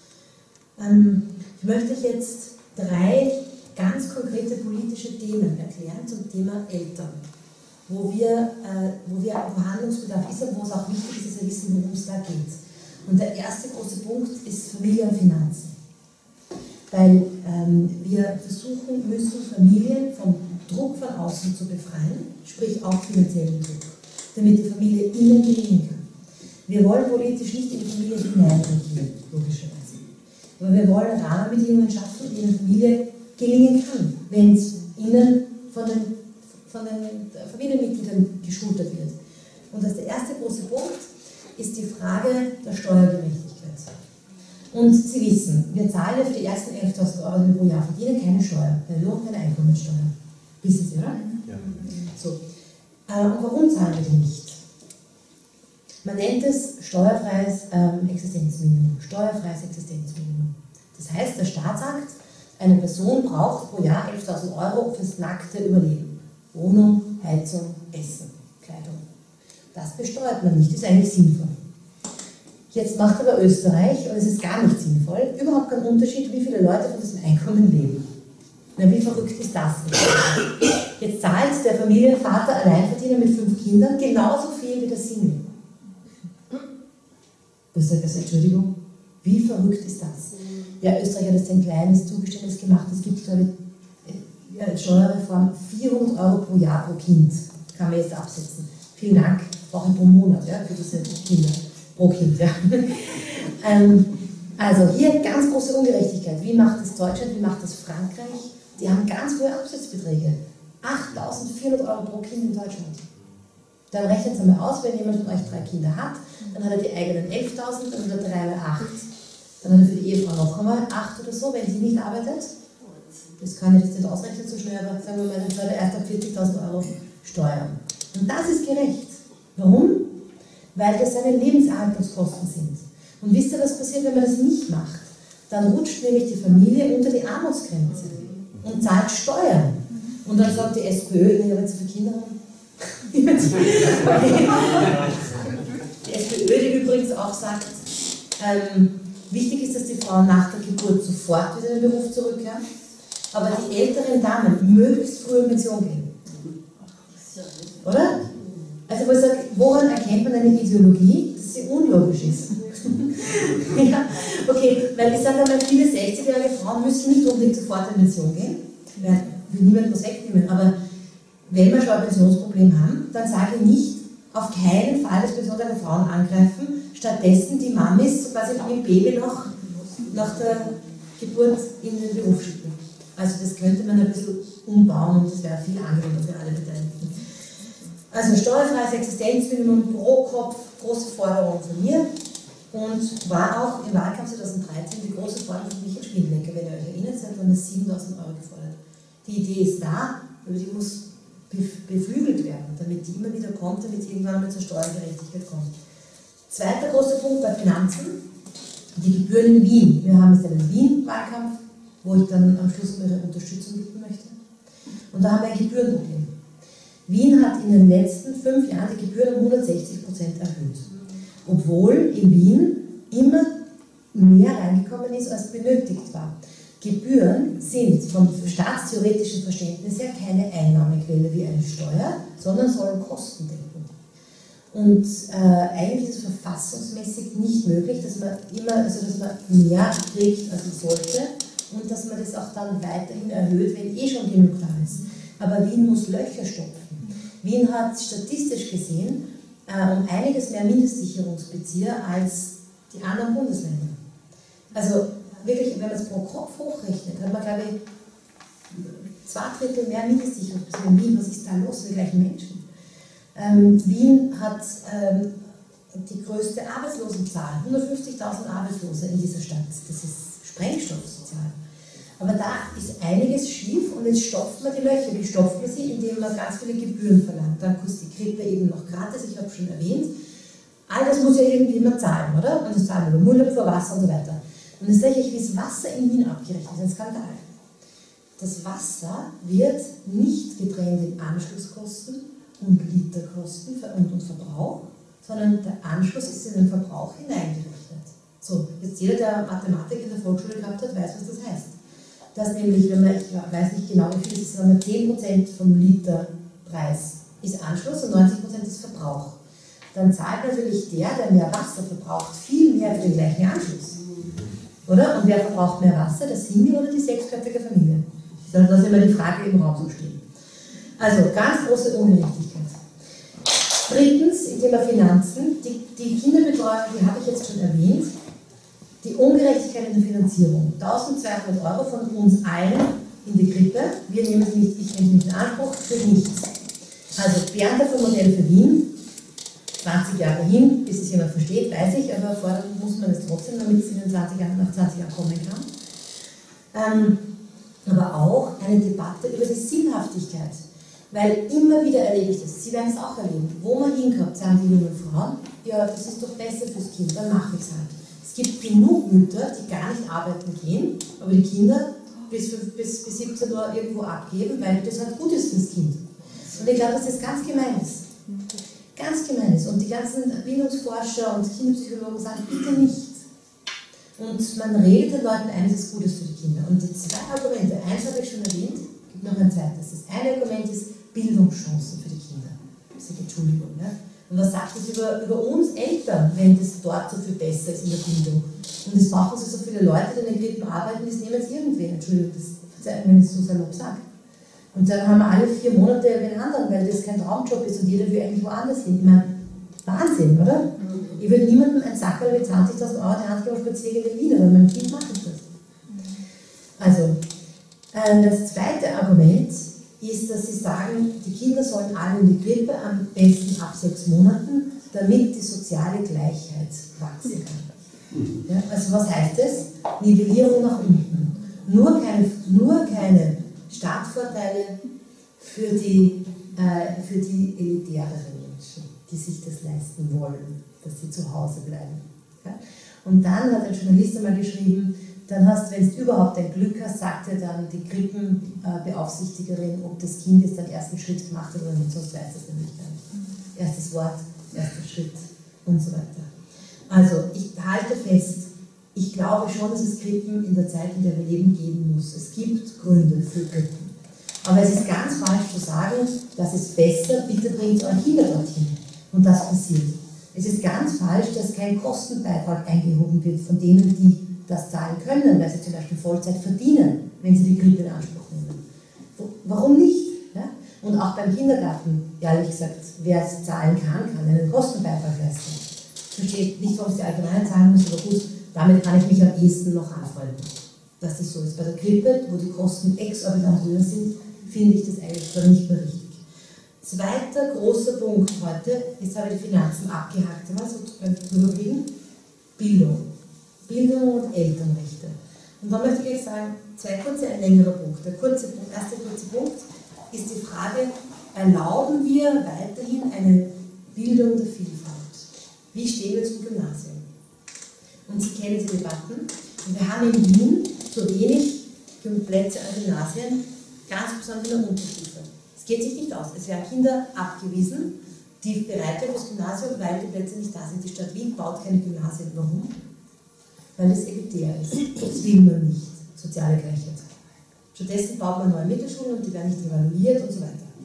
Ich möchte euch jetzt 3 ganz konkrete politische Themen erklären zum Thema Eltern, wo Handlungsbedarf ist und wo es auch wichtig ist, dass wir wissen, worum es da geht. Und der erste große Punkt ist Familie und Finanzen. Weil wir versuchen müssen, Familien vom Druck von außen zu befreien, sprich auch finanziellen Druck, damit die Familie innen gelingen kann. Wir wollen politisch nicht in die Familie hineinregieren, logischerweise. Aber wir wollen Rahmenbedingungen schaffen, die eine Familie gelingen kann, wenn es innen von den Familienmitgliedern geschultert wird. Und das der erste große Punkt ist die Frage der Steuergerechtigkeit. Und Sie wissen, wir zahlen ja für die ersten 11.000 Euro, die wir pro Jahr verdienen, keine Steuer, keine Lohn, keine Einkommensteuer. Wissen Sie, oder? Ja. So. Und warum zahlen wir die nicht? Man nennt es steuerfreies Existenzminimum. Steuerfreies Existenzminimum. Das heißt, der Staat sagt, eine Person braucht pro Jahr 11.000 Euro fürs nackte Überleben. Wohnung, Heizung, Essen, Kleidung. Das besteuert man nicht, ist eigentlich sinnvoll. Jetzt macht aber Österreich, und es ist gar nicht sinnvoll, überhaupt keinen Unterschied, wie viele Leute von diesem Einkommen leben. Na, wie verrückt ist das? Jetzt zahlt der Familienvater Alleinverdiener mit 5 Kindern genauso viel wie der Single. Also, Entschuldigung, wie verrückt ist das? Ja, Österreich hat jetzt ein kleines Zugeständnis gemacht. Es gibt, glaube ich, eine Steuerreform, 400 Euro pro Jahr pro Kind kann man jetzt absetzen. Vielen Dank, brauche ich pro Monat, ja, für diese Kinder. Pro Kind, ja. Also hier ganz große Ungerechtigkeit. Wie macht das Deutschland, wie macht das Frankreich? Die haben ganz hohe Absatzbeträge. 8.400 Euro pro Kind in Deutschland. Dann rechnet es einmal aus, wenn jemand von euch 3 Kinder hat, dann hat er die eigenen 11.000, dann hat er 3 mal 8. Dann hat er für die Ehefrau noch einmal 8 oder so, wenn sie nicht arbeitet. Das kann ich jetzt nicht ausrechnen so schnell, aber sagen wir mal, dann zahlt er erst ab 40.000 Euro Steuern. Und das ist gerecht. Warum? Weil das seine Lebenserhaltungskosten sind. Und wisst ihr, was passiert, wenn man das nicht macht? Dann rutscht nämlich die Familie unter die Armutsgrenze und zahlt Steuern. Und dann sagt die SPÖ, wenn sie so viele Kinder haben. Die SPÖ, die übrigens auch sagt, wichtig ist, dass die Frauen nach der Geburt sofort wieder in den Beruf zurückkehren, aber die älteren Damen möglichst früh in Pension gehen. Oder? Also, wo ich sage, woran erkennt man eine Ideologie, dass sie unlogisch ist? Ja, okay, weil ich sage einmal, viele 60-jährige Frauen müssen nicht unbedingt sofort in Pension gehen. Ich will niemand was wegnehmen, aber wenn wir schon ein Pensionsproblem haben, dann sage ich nicht, auf keinen Fall das Pensionsalter der Frauen angreifen, stattdessen die Mamis so quasi wie ein Baby noch nach der Geburt in den Beruf schicken. Also das könnte man ein bisschen umbauen und das wäre viel angenehmer für alle Beteiligten. Also steuerfreies Existenzminimum pro Kopf, große Forderung von mir und war auch im Wahlkampf 2013 die große Forderung von Michael Spindlecker. Wenn ihr euch erinnert, seid dann 7.000 Euro gefordert. Die Idee ist da, aber die muss beflügelt werden, damit die immer wieder kommt, damit irgendwann mal zur Steuergerechtigkeit kommt. Zweiter großer Punkt bei Finanzen, die Gebühren in Wien. Wir haben jetzt einen Wien-Wahlkampf, wo ich dann am Schluss um Ihre Unterstützung bitten möchte. Und da haben wir ein Gebührenproblem. Wien hat in den letzten 5 Jahren die Gebühren um 160% erhöht. Obwohl in Wien immer mehr reingekommen ist, als benötigt war. Gebühren sind vom staatstheoretischen Verständnis her keine Einnahmequelle wie eine Steuer, sondern sollen Kosten decken. Und eigentlich ist es verfassungsmäßig nicht möglich, dass man dass man mehr kriegt, als man sollte und dass man das auch dann weiterhin erhöht, wenn eh schon genug da ist. Aber Wien muss Löcher stopfen. Wien hat statistisch gesehen um einiges mehr Mindestsicherungsbezieher als die anderen Bundesländer. Also wirklich, wenn man es pro Kopf hochrechnet, hat man, glaube ich, 2/3 mehr Mindestsicherungsbezieher in Wien. Was ist da los mit gleichen Menschen? Wien hat die größte Arbeitslosenzahl, 150.000 Arbeitslose in dieser Stadt. Das ist Sprengstoffsozial. Aber da ist einiges schief und jetzt stopft man die Löcher. Wie stopft man sie? Indem man ganz viele Gebühren verlangt. Dann kostet die Krippe eben noch gratis, ich habe schon erwähnt. All das muss ja irgendwie immer zahlen, oder? Und das zahlen über Müllabfuhr, Wasser und so weiter. Und jetzt sage ich, wie das Wasser in Wien abgerechnet ist, ein Skandal. Das Wasser wird nicht getrennt in Anschlusskosten und Literkosten und Verbrauch, sondern der Anschluss ist in den Verbrauch hineingerechnet. So, jetzt jeder, der Mathematik in der Volksschule gehabt hat, weiß, was das heißt. Dass nämlich, wenn man, ich weiß nicht genau wie viel, es ist, aber 10% vom Literpreis ist Anschluss und 90% ist Verbrauch. Dann zahlt natürlich der mehr Wasser verbraucht, viel mehr für den gleichen Anschluss. Oder? Und wer verbraucht mehr Wasser, der Single oder die 6-köpfige Familie? Das ist immer die Frage im Raum so stehen. Also, ganz große Ungerechtigkeit. Drittens, im Thema Finanzen, die Kinderbetreuung, die habe ich jetzt schon erwähnt, die Ungerechtigkeit in der Finanzierung. 1.200 Euro von uns allen in die Krippe, wir nehmen es nicht, ich nehme es nicht in Anspruch, für nichts. Also, Bernd vom Modell für Wien 20 Jahre hin, bis es jemand versteht, weiß ich, aber fordern muss man es trotzdem, damit es in den 20 Jahren, nach 20 Jahren kommen kann. Aber auch eine Debatte über die Sinnhaftigkeit. Weil immer wieder erlebe ich das, Sie werden es auch erleben, wo man hinkommt, sagen die jungen Frauen, ja, das ist doch besser fürs Kind, dann mache ich es halt. Es gibt genug Mütter, die gar nicht arbeiten gehen, aber die Kinder bis 17 Uhr irgendwo abgeben, weil das halt gut ist fürs Kind. Und ich glaube, dass das ganz gemein ist. Ganz gemein ist. Und die ganzen Bildungsforscher und Kinderpsychologen sagen, bitte nicht. Und man redet den Leuten ein, es ist Gutes für die Kinder. Und die zwei Argumente, eins habe ich schon erwähnt, gibt noch ein zweites. Das eine Argument ist Bildungschancen für die Kinder. Das ist Entschuldigung. Ne? Und was sagt das über uns Eltern, wenn das dort so viel besser ist in der Bildung? Und das machen sich so viele Leute, die in den Krippen arbeiten, das nehmen jetzt irgendwen. Entschuldigung, wenn ich es so salopp sage. Und dann haben wir alle 4 Monate einen anderen, weil das kein Traumjob ist und jeder will eigentlich woanders hin. Ich meine, Wahnsinn, oder? Ich würde niemandem ein Sackerl mit 20.000 Euro die Hand geben und spazieren in Wien, aber mein Kind macht das. Also, das zweite Argument ist, dass sie sagen, die Kinder sollen alle in die Krippe, am besten ab 6 Monaten, damit die soziale Gleichheit wachsen kann. Ja, also was heißt das? Nivellierung nach unten. Nur keine Startvorteile für die elitäreren Menschen, die sich das leisten wollen, dass sie zu Hause bleiben. Ja? Und dann hat ein Journalist einmal geschrieben, dann hast, wenn du überhaupt ein Glück hast, sagt dir dann die Krippenbeaufsichtigerin, ob das Kind jetzt den ersten Schritt gemacht hat oder nicht, sonst weiß es nämlich gar nicht. Erstes Wort, erster Schritt und so weiter. Also ich halte fest, ich glaube schon, dass es Krippen in der Zeit, in der wir leben, geben muss. Es gibt Gründe für Krippen. Aber es ist ganz falsch zu sagen, das ist besser, bitte bringt eure Kinder dorthin. Und das passiert. Es ist ganz falsch, dass kein Kostenbeitrag eingehoben wird von denen, die das zahlen können, weil sie zum Beispiel Vollzeit verdienen, wenn sie die Krippe in Anspruch nehmen. Warum nicht? Ja? Und auch beim Kindergarten, ehrlich gesagt, wer es zahlen kann, kann einen Kostenbeitrag leisten. Ich verstehe nicht, warum es die Allgemeine zahlen muss, aber gut, damit kann ich mich am ehesten noch anfreunden, dass das so ist. Bei der Krippe, wo die Kosten exorbitant höher sind, finde ich das eigentlich gar nicht mehr richtig. Zweiter großer Punkt heute, jetzt habe ich die Finanzen abgehakt, also beim Überfliegen, Bildung. Bildung und Elternrechte. Und da möchte ich euch sagen, zwei kurze, ein längerer Punkt. Der erste kurze Punkt ist die Frage, erlauben wir weiterhin eine Bildung der Vielfalt? Wie stehen wir zum Gymnasium? Und Sie kennen die Debatten. Und wir haben in Wien zu wenig Plätze an Gymnasien, ganz besonders in der Unterstufe. Es geht sich nicht aus. Es werden Kinder abgewiesen, die bereit sind fürs Gymnasium, weil die Plätze nicht da sind. Die Stadt Wien baut keine Gymnasien. Warum? Weil das elitär ist. Das will man nicht. Soziale Gleichheit. Stattdessen baut man neue Mittelschulen und die werden nicht evaluiert und so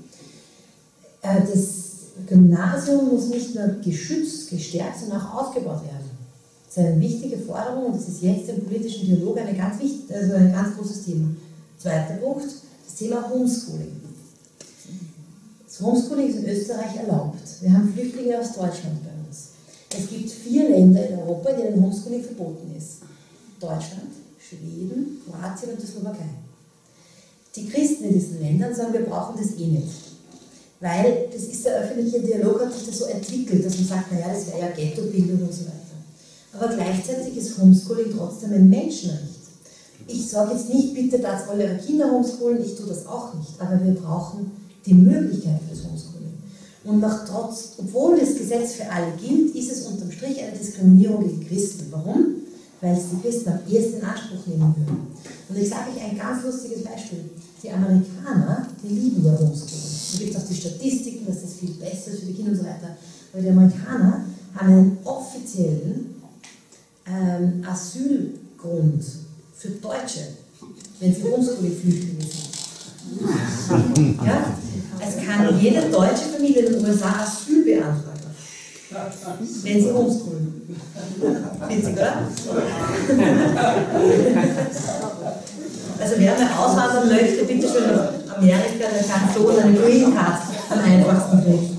weiter. Das Gymnasium muss nicht nur geschützt, gestärkt, sondern auch ausgebaut werden. Das ist eine wichtige Forderung und das ist jetzt im politischen Dialog ein ganz großes Thema. Zweiter Punkt, das Thema Homeschooling. Das Homeschooling ist in Österreich erlaubt. Wir haben Flüchtlinge aus Deutschland bei uns. Es gibt 4 Länder in Europa, in denen Homeschooling verboten ist. Deutschland, Schweden, Kroatien und die Slowakei. Die Christen in diesen Ländern sagen, wir brauchen das eh nicht. Weil das ist der öffentliche Dialog, hat sich das so entwickelt, dass man sagt, naja, das wäre ja Ghettobildung und so weiter. Aber gleichzeitig ist Homeschooling trotzdem ein Menschenrecht. Ich sage jetzt nicht, bitte lasst eure Kinder homeschoolen, ich tue das auch nicht, aber wir brauchen die Möglichkeit für das Homeschooling. Und obwohl das Gesetz für alle gilt, ist es unterm Strich eine Diskriminierung gegen Christen. Warum? Weil es die Christen am ehesten in Anspruch nehmen würden. Und ich sage euch ein ganz lustiges Beispiel. Die Amerikaner, die lieben ja Homeschooling. Da gibt es auch die Statistiken, dass das viel besser ist für die Kinder und so weiter. Aber die Amerikaner haben einen offiziellen Asylgrund für Deutsche, wenn sie Homeschooling-Flüchtlinge sind. Ja? Es kann jede deutsche Familie in den USA Asyl beantragen, wenn sie homeschoolen. Witzig, oder? Also wer mal auswandern möchte, bitte schön nach Amerika, der kann so eine Green Card am einfachsten kriegen.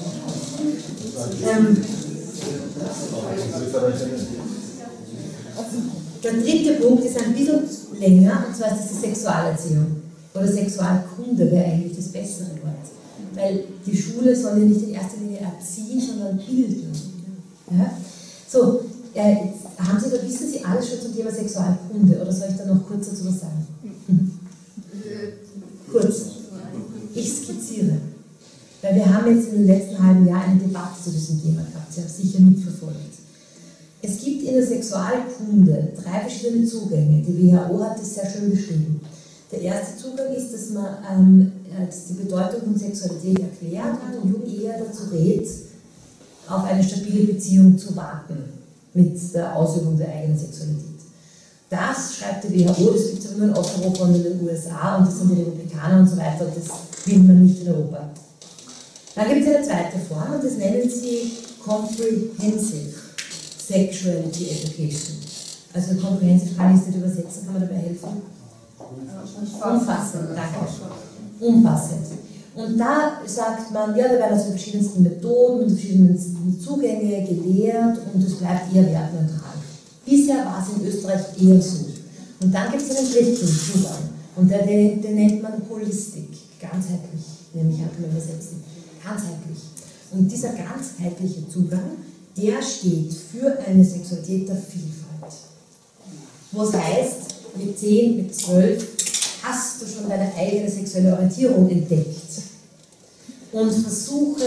Der dritte Punkt ist ein bisschen länger, und zwar ist das die Sexualerziehung. Oder Sexualkunde wäre eigentlich das bessere Wort. weil die Schule soll ja nicht in erster Linie erziehen, sondern bilden. Ja? So, wissen Sie alles schon zum Thema Sexualkunde oder soll ich da noch kurz dazu was sagen? Kurz. Ich skizziere. Weil wir haben jetzt in den letzten halben Jahr eine Debatte zu diesem Thema gehabt. Sie haben es sicher mitverfolgt. Es gibt in der Sexualkunde 3 verschiedene Zugänge. Die WHO hat das sehr schön beschrieben. Der erste Zugang ist, dass man die Bedeutung von Sexualität erklärt und eher dazu rät, auf eine stabile Beziehung zu warten mit der Ausübung der eigenen Sexualität. Das schreibt die WHO, das gibt es aber nur in Osteuropa und in den USA und das sind die Republikaner und so weiter und das will man nicht in Europa. Dann gibt es eine zweite Form und das nennen sie Comprehensive Sexuality Education. Also Comprehensive kann ich nicht übersetzen, kann man dabei helfen? Umfassend, danke. Umfassend. Und da sagt man, ja, da werden also verschiedensten Methoden und verschiedensten Zugänge gelehrt und es bleibt eher wertneutral. Bisher war es in Österreich eher so. Und dann gibt es einen dritten Zugang und den nennt man Holistik, ganzheitlich, nämlich kann man übersetzen, ganzheitlich. Und dieser ganzheitliche Zugang, der steht für eine Sexualität der Vielfalt. Was heißt, mit 10, mit 12 hast du schon deine eigene sexuelle Orientierung entdeckt und versuche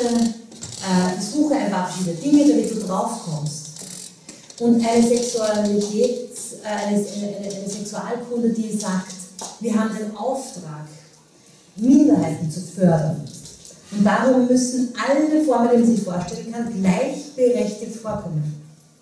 ein paar verschiedene Dinge, damit du drauf kommst. Und eine Sexualität, eine Sexualkunde, die sagt, wir haben den Auftrag, Minderheiten zu fördern. Und darum müssen alle Formen, die man sich vorstellen kann, gleichberechtigt vorkommen.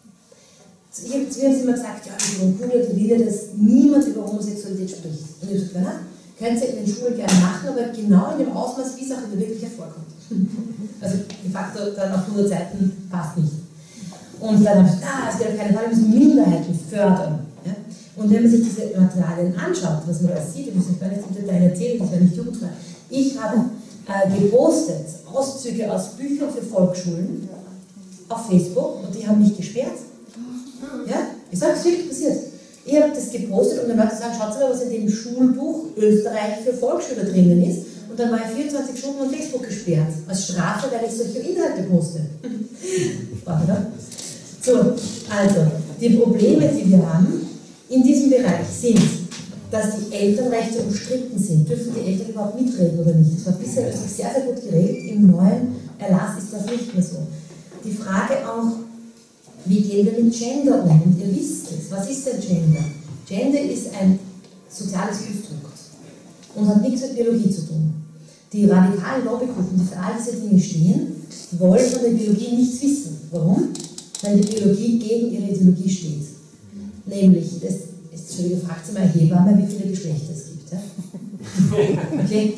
Wir haben immer gesagt, ja, die Kugel, die will ja, dass niemand über Homosexualität spricht. Und ich habe gesagt, na, könnt ihr in den Schulen gerne machen, aber genau in dem Ausmaß, wie es auch in der Wirklichkeit vorkommt. Also de facto dann auf 100 Seiten passt nicht. Und dann habe ich gesagt, es geht auf keinen Fall, wir müssen Minderheiten fördern. Ja? Und wenn man sich diese Materialien anschaut, was man da sieht, ich muss euch gar nicht im Detail erzählen, das wäre nicht jugendfrei. Ich habe gepostet Auszüge aus Büchern für Volksschulen auf Facebook und die haben mich gesperrt. Ja? Ich sage, es ist wirklich passiert. Ich habe das gepostet und dann Leute sagen, schaut mal, was in dem Schulbuch Österreich für Volksschüler drinnen ist. Und dann war ich 24 Stunden auf Facebook gesperrt. Als Strafe, weil ich solche Inhalte poste. Spannend, oder? So, also, die Probleme, die wir haben in diesem Bereich sind, dass die Elternrechte umstritten sind. Dürfen die Eltern überhaupt mitreden oder nicht? Das war bisher sehr, sehr gut geregelt. Im neuen Erlass ist das nicht mehr so. Die Frage auch, wie gehen wir mit Gender um? Und ihr wisst es, was ist denn Gender? Gender ist ein soziales Konstrukt und hat nichts mit Biologie zu tun. Die radikalen Lobbygruppen, die für all diese Dinge stehen, wollen von der Biologie nichts wissen. Warum? Weil die Biologie gegen ihre Ideologie steht. Nämlich, Entschuldigung, fragt sie mal Hebamme, wie viele Geschlechter es gibt. Ja? Okay?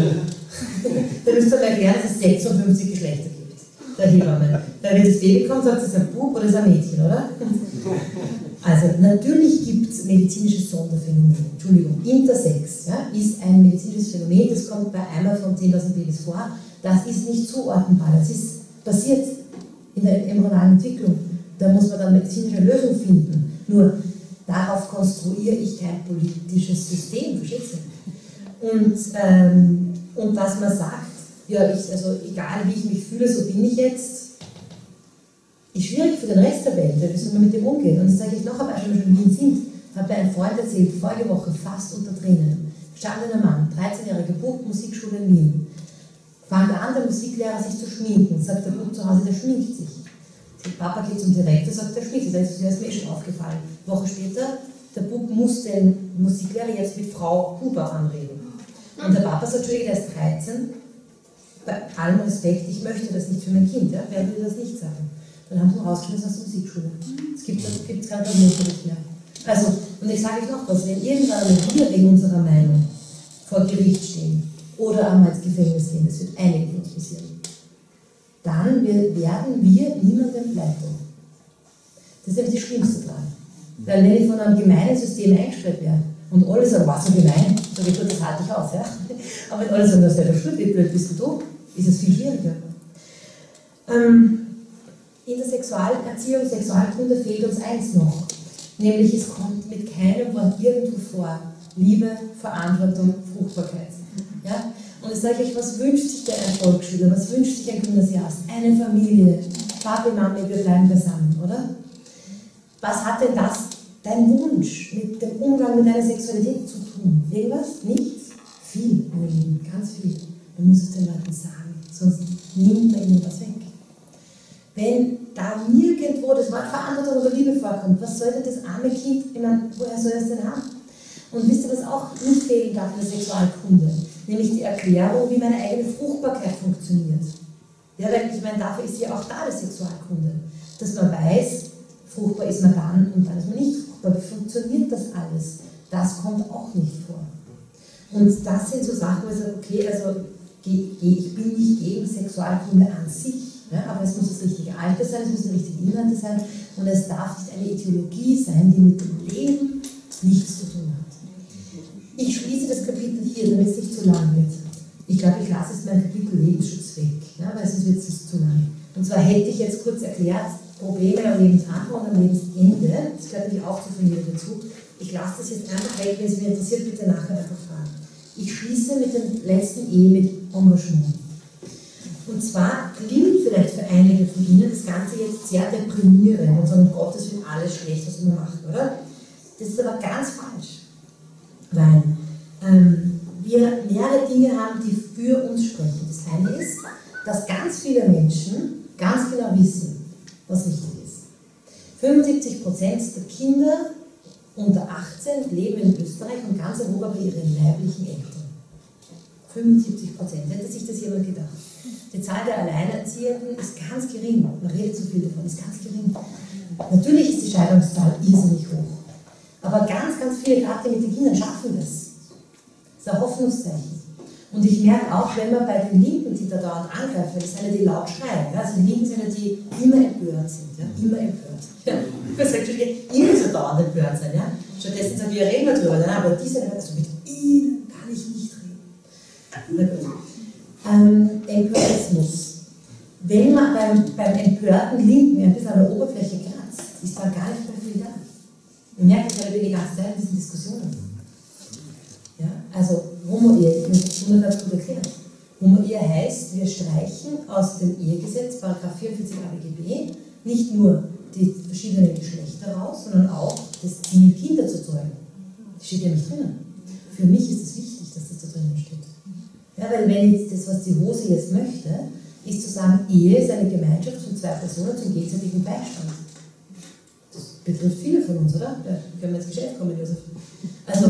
Da müsst ihr mal erklären, dass es 56 Geschlechter gibt. Der Hebamme. Wenn das Baby kommt, sagt es, ist ein Bub oder ist ein Mädchen, oder? Also, natürlich gibt es medizinische Sonderphänomene. Entschuldigung, Intersex ja, ist ein medizinisches Phänomen, das kommt bei einmal von 10.000 Babys vor. Das ist nicht zuordnenbar, das ist passiert in der embryonalen Entwicklung. Da muss man dann medizinische Lösung finden. Nur, darauf konstruiere ich kein politisches System, verstehst du? Und dass man sagt, ja, also egal wie ich mich fühle, so bin ich jetzt, ist schwierig für den Rest der Welt, wie soll man mit dem umgehen? Und das sage ich noch ein Beispiel, wenn wir schon in Wien sind, hat mir ein Freund erzählt, vorige Woche, fast unter Tränen, gestandener Mann, 13-jähriger Bub, Musikschule in Wien, fängt an, der Musiklehrer sich zu schminken, sagt der Bub zu Hause, der schminkt sich. Der Papa geht zum Direktor, sagt, der schminkt sich, das ist mir schon aufgefallen. Eine Woche später, der Bub muss den Musiklehrer jetzt mit Frau Huber anreden. Und der Papa sagt, Entschuldigung, der ist 13, bei allem Respekt, ich möchte das nicht für mein Kind, ja? Wer will das nicht sagen? Dann haben sie ihn rausgeschmissen aus der Musikschule. Es gibt keinen Unterricht mehr. Also, und ich sage euch noch was, wenn irgendwann wir wegen unserer Meinung vor Gericht stehen oder einmal ins Gefängnis gehen, das wird einige von uns passieren, dann werden wir niemandem leid tun. Das ist nämlich das Schlimmste dran. Weil wenn ich von einem gemeinen System eingesperrt werde und alle sagen, was so gemein, so wie gut, das halte ich aus, ja? Aber wenn alle sagen, das ist ja schuld, wie blöd bist du, ist es viel schwieriger. In der Sexualerziehung, Sexualkunde fehlt uns eins noch, nämlich es kommt mit keinem Wort irgendwo vor, Liebe, Verantwortung, Fruchtbarkeit. Ja? Und ich sage euch, was wünscht sich der Volksschüler, was wünscht sich ein Gymnasiast? Eine Familie, Papi, Mami, wir bleiben beisammen, oder? Was hat denn das, dein Wunsch, mit dem Umgang mit deiner Sexualität zu tun? Irgendwas? Nichts? Viel, meine Lieben, ganz viel. Man muss es den Leuten sagen, sonst nimmt man ihnen was weg. Wenn da nirgendwo das Wort Verantwortung oder Liebe vorkommt, was soll denn das arme Kind, ich meine, woher soll es denn haben? Und wisst ihr, was auch nicht fehlen darf in der Sexualkunde? Nämlich die Erklärung, wie meine eigene Fruchtbarkeit funktioniert. Ja, weil ich meine, dafür ist ja auch da die Sexualkunde. Dass man weiß, fruchtbar ist man dann und dann ist man nicht fruchtbar. Wie funktioniert das alles? Das kommt auch nicht vor. Und das sind so Sachen, wo ich sage, okay, also ich bin nicht gegen Sexualkunde an sich, ja, aber es muss das richtige Alter sein, es müssen richtige Inhalte sein und es darf nicht eine Ideologie sein, die mit dem Leben nichts zu tun hat. Ich schließe das Kapitel hier, damit es nicht zu lang wird. Ich glaube, ich lasse jetzt mein Kapitel Lebensschutz weg, ja, weil sonst wird es zu lang. Und zwar hätte ich jetzt kurz erklärt, Probleme am Lebensanfang und am Lebensende, das gehört nämlich auch zur Familie dazu. Ich lasse das jetzt einfach weg, wenn es mich interessiert, bitte nachher einfach fragen. Ich schließe mit der letzten Ehe mit Engagement. Und zwar klingt vielleicht für einige von Ihnen das Ganze jetzt sehr deprimierend und sagen, um Gottes Willen, alles schlecht, was wir machen, oder? Das ist aber ganz falsch. Weil wir mehrere Dinge haben, die für uns sprechen. Das eine ist, dass ganz viele Menschen ganz genau wissen, was wichtig ist. 75% der Kinder unter 18 leben in Österreich und ganz Europa bei ihren leiblichen Eltern. 75%. Hätte sich das jemand gedacht? Die Zahl der Alleinerziehenden ist ganz gering. Man redet so viel davon, ist ganz gering. Natürlich ist die Scheidungszahl irrsinnig hoch. Aber ganz, ganz viele, gerade die mit den Kindern, schaffen das. Das ist ein Hoffnungszeichen. Und ich merke auch, wenn man bei den Linken, die da dauernd angreifen, das sind ja die laut schreien. Ja? Also die Linken sind ja die immer empört sind. Ja? Immer empört. Ja? Ich sage, ihr so dauernd empört sein. Ja? Stattdessen sagen wir, reden wir drüber. Nein, aber die sind also mit ihnen kann ich nicht reden. Empörismus. Wenn man beim empörten Linken ein bisschen an der Oberfläche kratzt, ist da gar nicht mehr viel da. Wir merken es ja die ganze Zeit in diesen Diskussionen. Ja? Also Homo-Ehe, ich muss das ganz gut erklären. Homo-Ehe heißt, wir streichen aus dem Ehegesetz, § 44 ABGB, nicht nur die verschiedenen Geschlechter raus, sondern auch das Ziel, Kinder zu zeugen. Das steht ja nicht drinnen. Für mich ist es wichtig, dass das da drinnen steht. Ja, weil wenn jetzt das, was die Hose jetzt möchte, ist zu sagen, Ehe ist eine Gemeinschaft von zwei Personen zum gegenseitigen Beistand. Das betrifft viele von uns, oder? Da können wir ins Geschäft kommen, Josef. Also,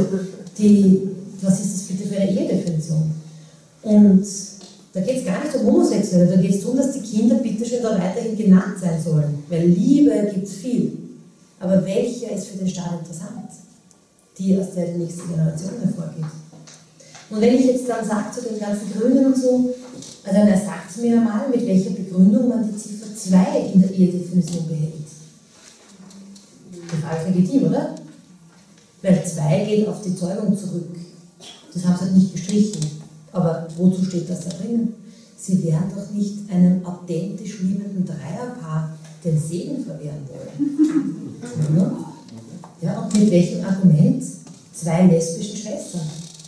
was ist das bitte für eine Ehedefinition? Und da geht es gar nicht um Homosexuelle, da geht es darum, dass die Kinder bitte schön da weiterhin genannt sein sollen. Weil Liebe gibt es viel. Aber welcher ist für den Staat interessant? Die, aus der die nächste Generation hervorgeht. Und wenn ich jetzt dann sage zu den ganzen Gründen und so, dann sagt mir mal, mit welcher Begründung man die Ziffer 2 in der Ehedefinition behält. Das ist alles legitim, oder? Weil 2 geht auf die Zeugung zurück. Das haben sie halt nicht gestrichen. Aber wozu steht das da drin? Sie werden doch nicht einem authentisch liebenden Dreierpaar den Segen verwehren wollen. Ja, und mit welchem Argument? 2 lesbischen Schwestern.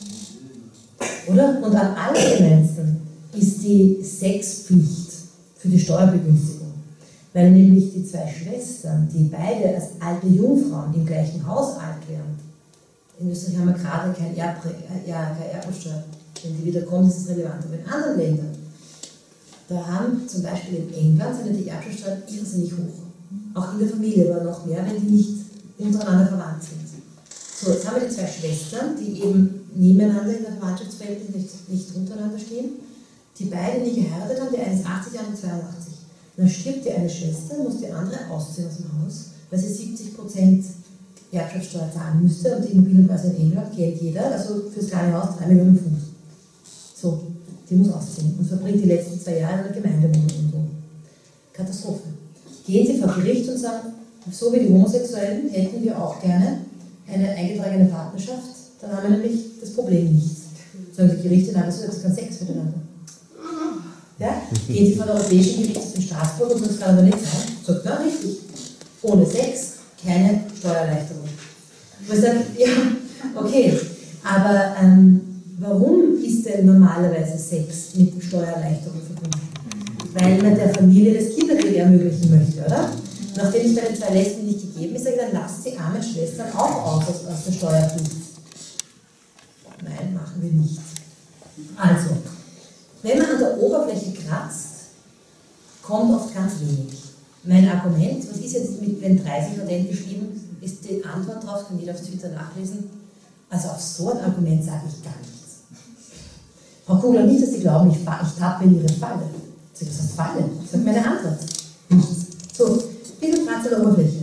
Oder? Und am allergemeinsten ist die Sexpflicht für die Steuerbegünstigung. Weil nämlich die 2 Schwestern, die beide als alte Jungfrauen im gleichen Haus alt werden, in Österreich haben wir gerade keine Erbsteuer. Wenn die wieder kommen, ist es relevant. Aber in anderen Ländern, da haben zum Beispiel in England sind die Erbschaftssteuern irrsinnig hoch. Auch in der Familie, aber noch mehr, wenn die nicht untereinander verwandt sind. So, jetzt haben wir die 2 Schwestern, die eben nebeneinander in der Verwandtschaftsverhältnis nicht untereinander stehen, die beide nie geheiratet haben, die eine ist 80, die andere 82. Dann stirbt die eine Schwester, muss die andere ausziehen aus dem Haus, weil sie 70% Erbschaftssteuer zahlen müsste und die Immobilienpreise in England kennt jeder, also fürs kleine Haus 3 Millionen Pfund. So, die muss ausziehen und verbringt die letzten 2 Jahre in der Gemeindewohnung und so. Katastrophe. Gehen Sie vor Gericht und sagen, so wie die Homosexuellen hätten wir auch gerne eine eingetragene Partnerschaft, dann haben wir nämlich das Problem nicht. Sagen die Gerichte, nein, das ist kein Sex miteinander. Ja? Gehen Sie vor der Europäischen Gericht in Straßburg und das kann aber nicht sein. Sagt, na richtig, ohne Sex keine Steuererleichterung. Wo ich sage, ja, okay, aber warum ist denn normalerweise Sex mit Steuererleichterung verbunden? Weil man der Familie das Kinderleben ermöglichen möchte, oder? Nachdem es bei den 2 Lesben nicht gegeben ist, sage ich, dann lasst die armen Schwestern auch aus der Steuerpflicht. Nein, machen wir nicht. Also, wenn man an der Oberfläche kratzt, kommt oft ganz wenig. Mein Argument, was ist jetzt mit, wenn 30 Studenten geschrieben, ist die Antwort drauf, kann jeder auf Twitter nachlesen. Also auf so ein Argument sage ich gar nichts. Frau Kugler, nicht, dass Sie glauben, ich tappe in Ihre Falle. Das heißt Falle. Das ist meine Antwort. Nichts. So, bisschen Kratz an der Oberfläche.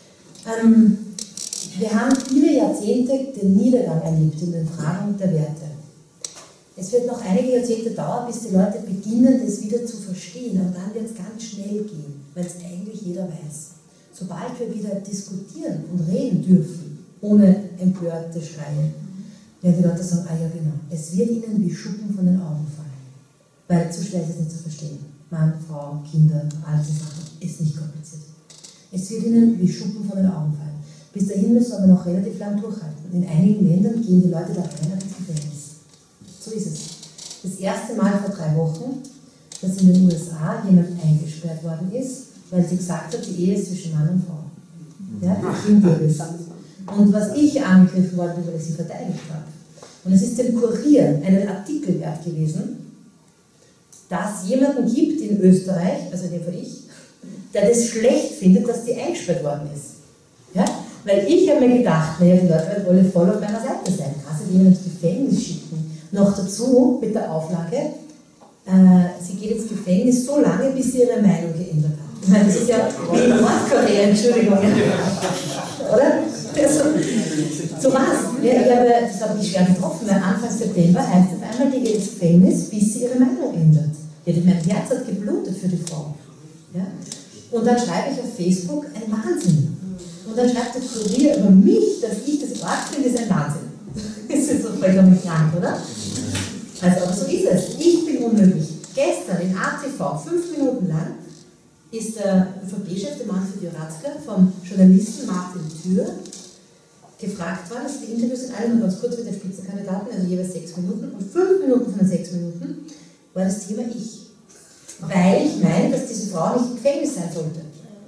Wir haben viele Jahrzehnte den Niedergang erlebt in den Fragen der Werte. Es wird noch einige Jahrzehnte dauern, bis die Leute beginnen, das wieder zu verstehen. Und dann wird es ganz schnell gehen, weil es eigentlich jeder weiß. Sobald wir wieder diskutieren und reden dürfen, ohne empörte Schreie, werden die Leute sagen, ah ja genau, es wird ihnen wie Schuppen von den Augen fallen. Weil zu schwer ist es nicht zu verstehen. Mann, Frau, Kinder, all diese Sachen, ist nicht kompliziert. Es wird ihnen wie Schuppen von den Augen fallen. Bis dahin müssen wir aber noch relativ lang durchhalten. In einigen Ländern gehen die Leute da rein ins Gefängnis. So ist es. Das erste Mal vor 3 Wochen, dass in den USA jemand eingesperrt worden ist, weil sie gesagt hat, die Ehe ist zwischen Mann und Frau. Ja, und was ich angegriffen worden bin, weil ich sie verteidigt habe. Und es ist dem Kurier einen Artikel wert gewesen, dass es jemanden gibt in Österreich, also der für ich, der das schlecht findet, dass die eingesperrt worden ist. Ja? Weil ich habe mir gedacht, naja, die Leute wollen voll auf meiner Seite sein. Kannst du jemanden ins Gefängnis schicken? Noch dazu mit der Auflage, sie geht ins Gefängnis so lange, bis sie ihre Meinung geändert hat. Ich meine, das ist ja wie in Nordkorea, Entschuldigung. Oder? Also, so was. Ja, das habe ich schwer getroffen, weil Anfang September heißt es einmal, die geht ins Gefängnis, bis sie ihre Meinung ändert. Ja, mein Herz hat geblutet für die Frau. Ja? Und dann schreibe ich auf Facebook, ein Wahnsinn. Und dann schreibt der Kurier über mich, dass ich das Ort finde, ist ein Wahnsinn. Das ist so vollkommen krank, oder? Also, aber so ist es. Ich bin unmöglich. Gestern in ATV, 5 Minuten lang, ist der ÖVP-Chef, der Manfred Joratzka, vom Journalisten Martin Thür gefragt worden, also die Interviews sind alle nur ganz kurz mit den Spitzenkandidaten, also jeweils 6 Minuten, und 5 Minuten von den 6 Minuten war das Thema ich. Weil ich meine, dass diese Frau nicht im Gefängnis sein sollte.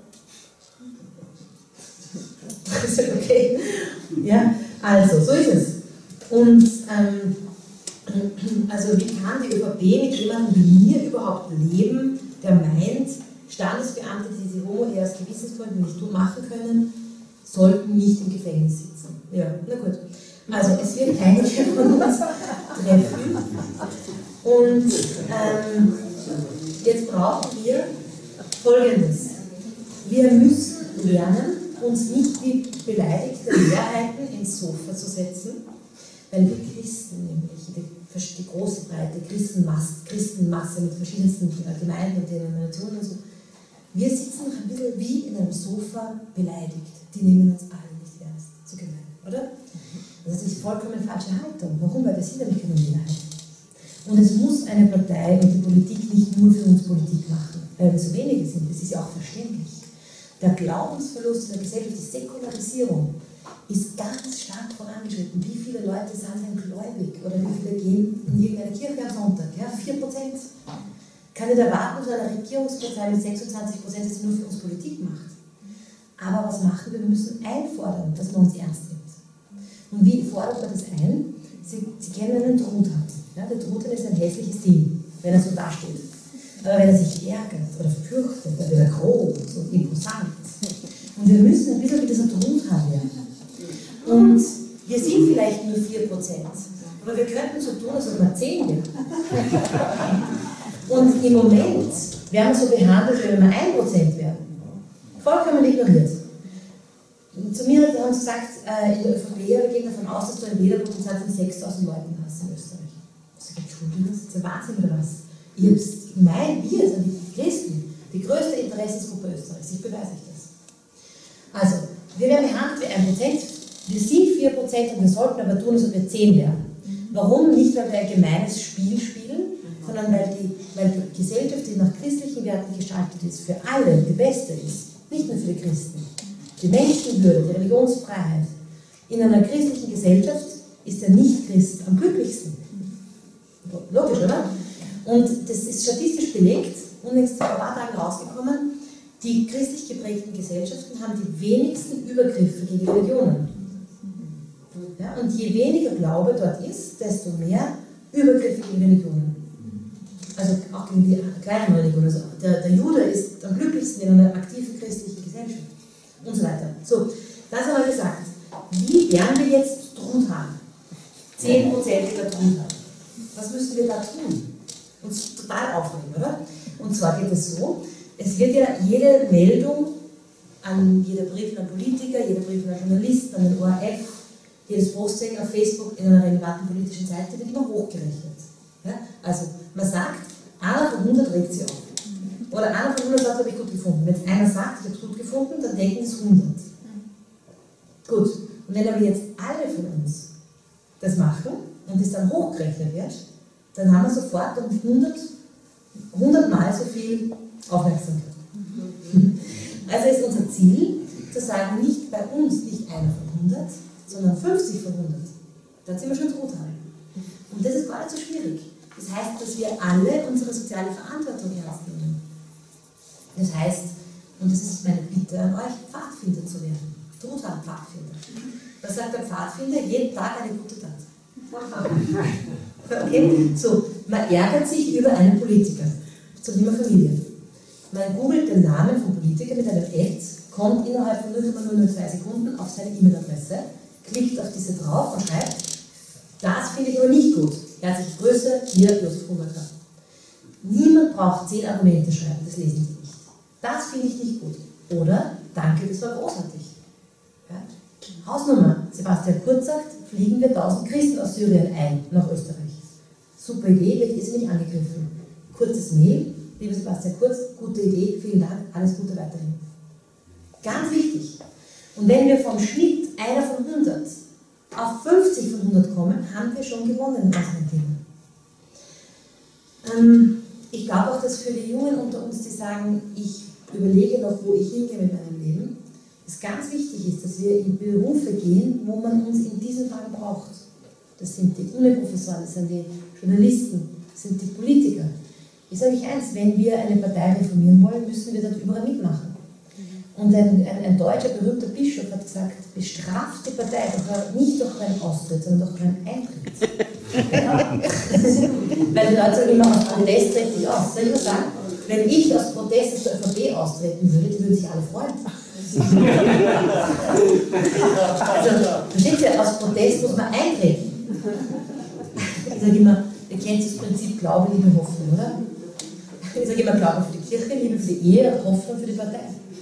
Das ist okay. Ja, also, so ist es. Und also wie kann die ÖVP mit jemandem wie mir überhaupt leben, der meint, Standesbeamte, die diese Homo-Ehe aus Gewissensgründen nicht machen können, sollten nicht im Gefängnis sitzen. Ja, na gut. Also es wird einige von uns treffen. Und jetzt brauchen wir Folgendes. Wir müssen lernen, uns nicht wie beleidigte Mehrheiten ins Sofa zu setzen, weil wir Christen nämlich, die große breite Christenmasse mit verschiedensten Gemeinden und Denominationen und so, wir sitzen noch ein bisschen wie in einem Sofa beleidigt. Die nehmen uns alle nicht ernst, so gemein, oder? Das ist vollkommen falsche Haltung. Warum? Weil wir sind nämlich keine Mehrheit. Und es muss eine Partei und die Politik nicht nur für uns Politik machen, weil wir so wenige sind. Das ist ja auch verständlich. Der Glaubensverlust in der Gesellschaft, die Säkularisierung, ist ganz stark vorangeschritten. Wie viele Leute sind denn gläubig oder wie viele gehen in irgendeine Kirche am Sonntag? Ja, 4%. Kann ich erwarten, dass eine Regierungspartei mit 26%, dass sie nur für uns Politik macht. Aber was machen wir? Wir müssen einfordern, dass man uns ernst nimmt. Und wie fordert man das ein? Sie kennen einen Truthahn. Ja, der Truthahn ist ein hässliches Ding, wenn er so dasteht. Aber wenn er sich ärgert oder fürchtet, dann wird er groß und imposant. Und wir müssen ein bisschen wie dieser Truthahn werden. Und wir sind vielleicht nur 4%, aber wir könnten so tun, als ob wir 10 wären. Und im Moment werden wir so behandelt, wenn wir 1% werden. Vollkommen ignoriert. Und zu mir haben sie gesagt, in der ÖVP, wir gehen davon aus, dass du ein Wählerpotenzial von 6.000 Leuten hast in Österreich. Ich sage, Entschuldigung, das ist ja Wahnsinn oder was? Wir sind die Christen, die größte Interessensgruppe Österreichs. Ich beweise euch das. Also, wir werden behandelt wie 1%. Wir sind 4% und wir sollten aber tun, als ob wir 10 wären. Warum? Nicht, weil wir ein gemeines Spiel spielen, sondern weil die Gesellschaft, die nach christlichen Werten gestaltet ist, für alle die beste ist, nicht nur für die Christen. Die Menschenwürde, die Religionsfreiheit. In einer christlichen Gesellschaft ist der Nicht-Christ am glücklichsten, Logisch, oder? Und das ist statistisch belegt, unlängst vor ein paar Tagen rausgekommen, die christlich geprägten Gesellschaften haben die wenigsten Übergriffe gegen Religionen. Ja, und je weniger Glaube dort ist, desto mehr Übergriffe gegen Religionen. Also auch gegen die kleinen Religionen. Also der Jude ist am glücklichsten in einer aktiven christlichen Gesellschaft. Und so weiter. So, das haben wir gesagt. Wie werden wir jetzt Truthahn? 10%iger Truthahn. Was müssen wir da tun? Uns total aufregen, oder? Und zwar geht es so, es wird ja jede Meldung jeder Brief an Politiker, jeder Brief an Journalisten, an den ORF, jedes Posting auf Facebook in einer relevanten politischen Seite wird immer hochgerechnet. Ja? Also man sagt, einer von 100 regt sie auf. Oder einer von 100 sagt, habe ich gut gefunden. Wenn jetzt einer sagt, ich habe es gut gefunden, dann denken es 100. Gut, und wenn aber jetzt alle von uns das machen und es dann hochgerechnet wird, dann haben wir sofort um 100 Mal so viel Aufmerksamkeit. Also ist unser Ziel, zu sagen, nicht bei uns, nicht einer von 100, sondern 50 von 100. Dann sind wir schon gut haben. Und das ist gar nicht so schwierig. Das heißt, dass wir alle unsere soziale Verantwortung ernst nehmen. Das heißt, und das ist meine Bitte an euch, Pfadfinder zu werden. Truthahn-Pfadfinder. Was sagt der Pfadfinder? Jeden Tag eine gute Tat. Okay? So, man ärgert sich über einen Politiker zum Thema Familie. Man googelt den Namen vom Politiker mit einem Ad, kommt innerhalb von 0,002 Sekunden auf seine E-Mail-Adresse, klickt auf diese drauf und schreibt, das finde ich aber nicht gut. Herzliche Grüße, hier Josef Hummelka. Niemand braucht 10 Argumente schreiben, das lesen Sie nicht. Das finde ich nicht gut. Oder, danke, das war großartig. Ja? Hausnummer, Sebastian Kurz sagt, fliegen wir 1000 Christen aus Syrien ein, nach Österreich. Super Idee, wird ist nicht angegriffen. Kurzes Mail, lieber Sebastian Kurz, gute Idee, vielen Dank, alles Gute weiterhin. Ganz wichtig. Und wenn wir vom Schnitt einer von 100 auf 50 von 100 kommen, haben wir schon gewonnen in unserem Thema. Ich glaube auch, dass für die Jungen unter uns, die sagen, ich überlege noch, wo ich hingehe mit meinem Leben, es ganz wichtig ist, dass wir in Berufe gehen, wo man uns in diesen Tagen braucht. Das sind die Uni-Professoren, das sind die Journalisten, das sind die Politiker. Ich sage euch eins, wenn wir eine Partei reformieren wollen, müssen wir dort überall mitmachen. Und ein deutscher berühmter Bischof hat gesagt, bestraft die Partei doch nicht durch einen Austritt, sondern durch einen Eintritt. Ja. Weil die Leute sagen immer, aus Protest trete ich aus. Soll ich was sagen? Wenn ich aus Protest aus der ÖVP austreten würde, die würden sich alle freuen. Also, versteht ihr, aus Protest muss man eintreten. Ich sage immer, ihr kennt das Prinzip Glaube, Liebe, Hoffnung, oder? Ich sage immer, Glaube für die Kirche, Liebe für die Ehe, Hoffnung für die Partei.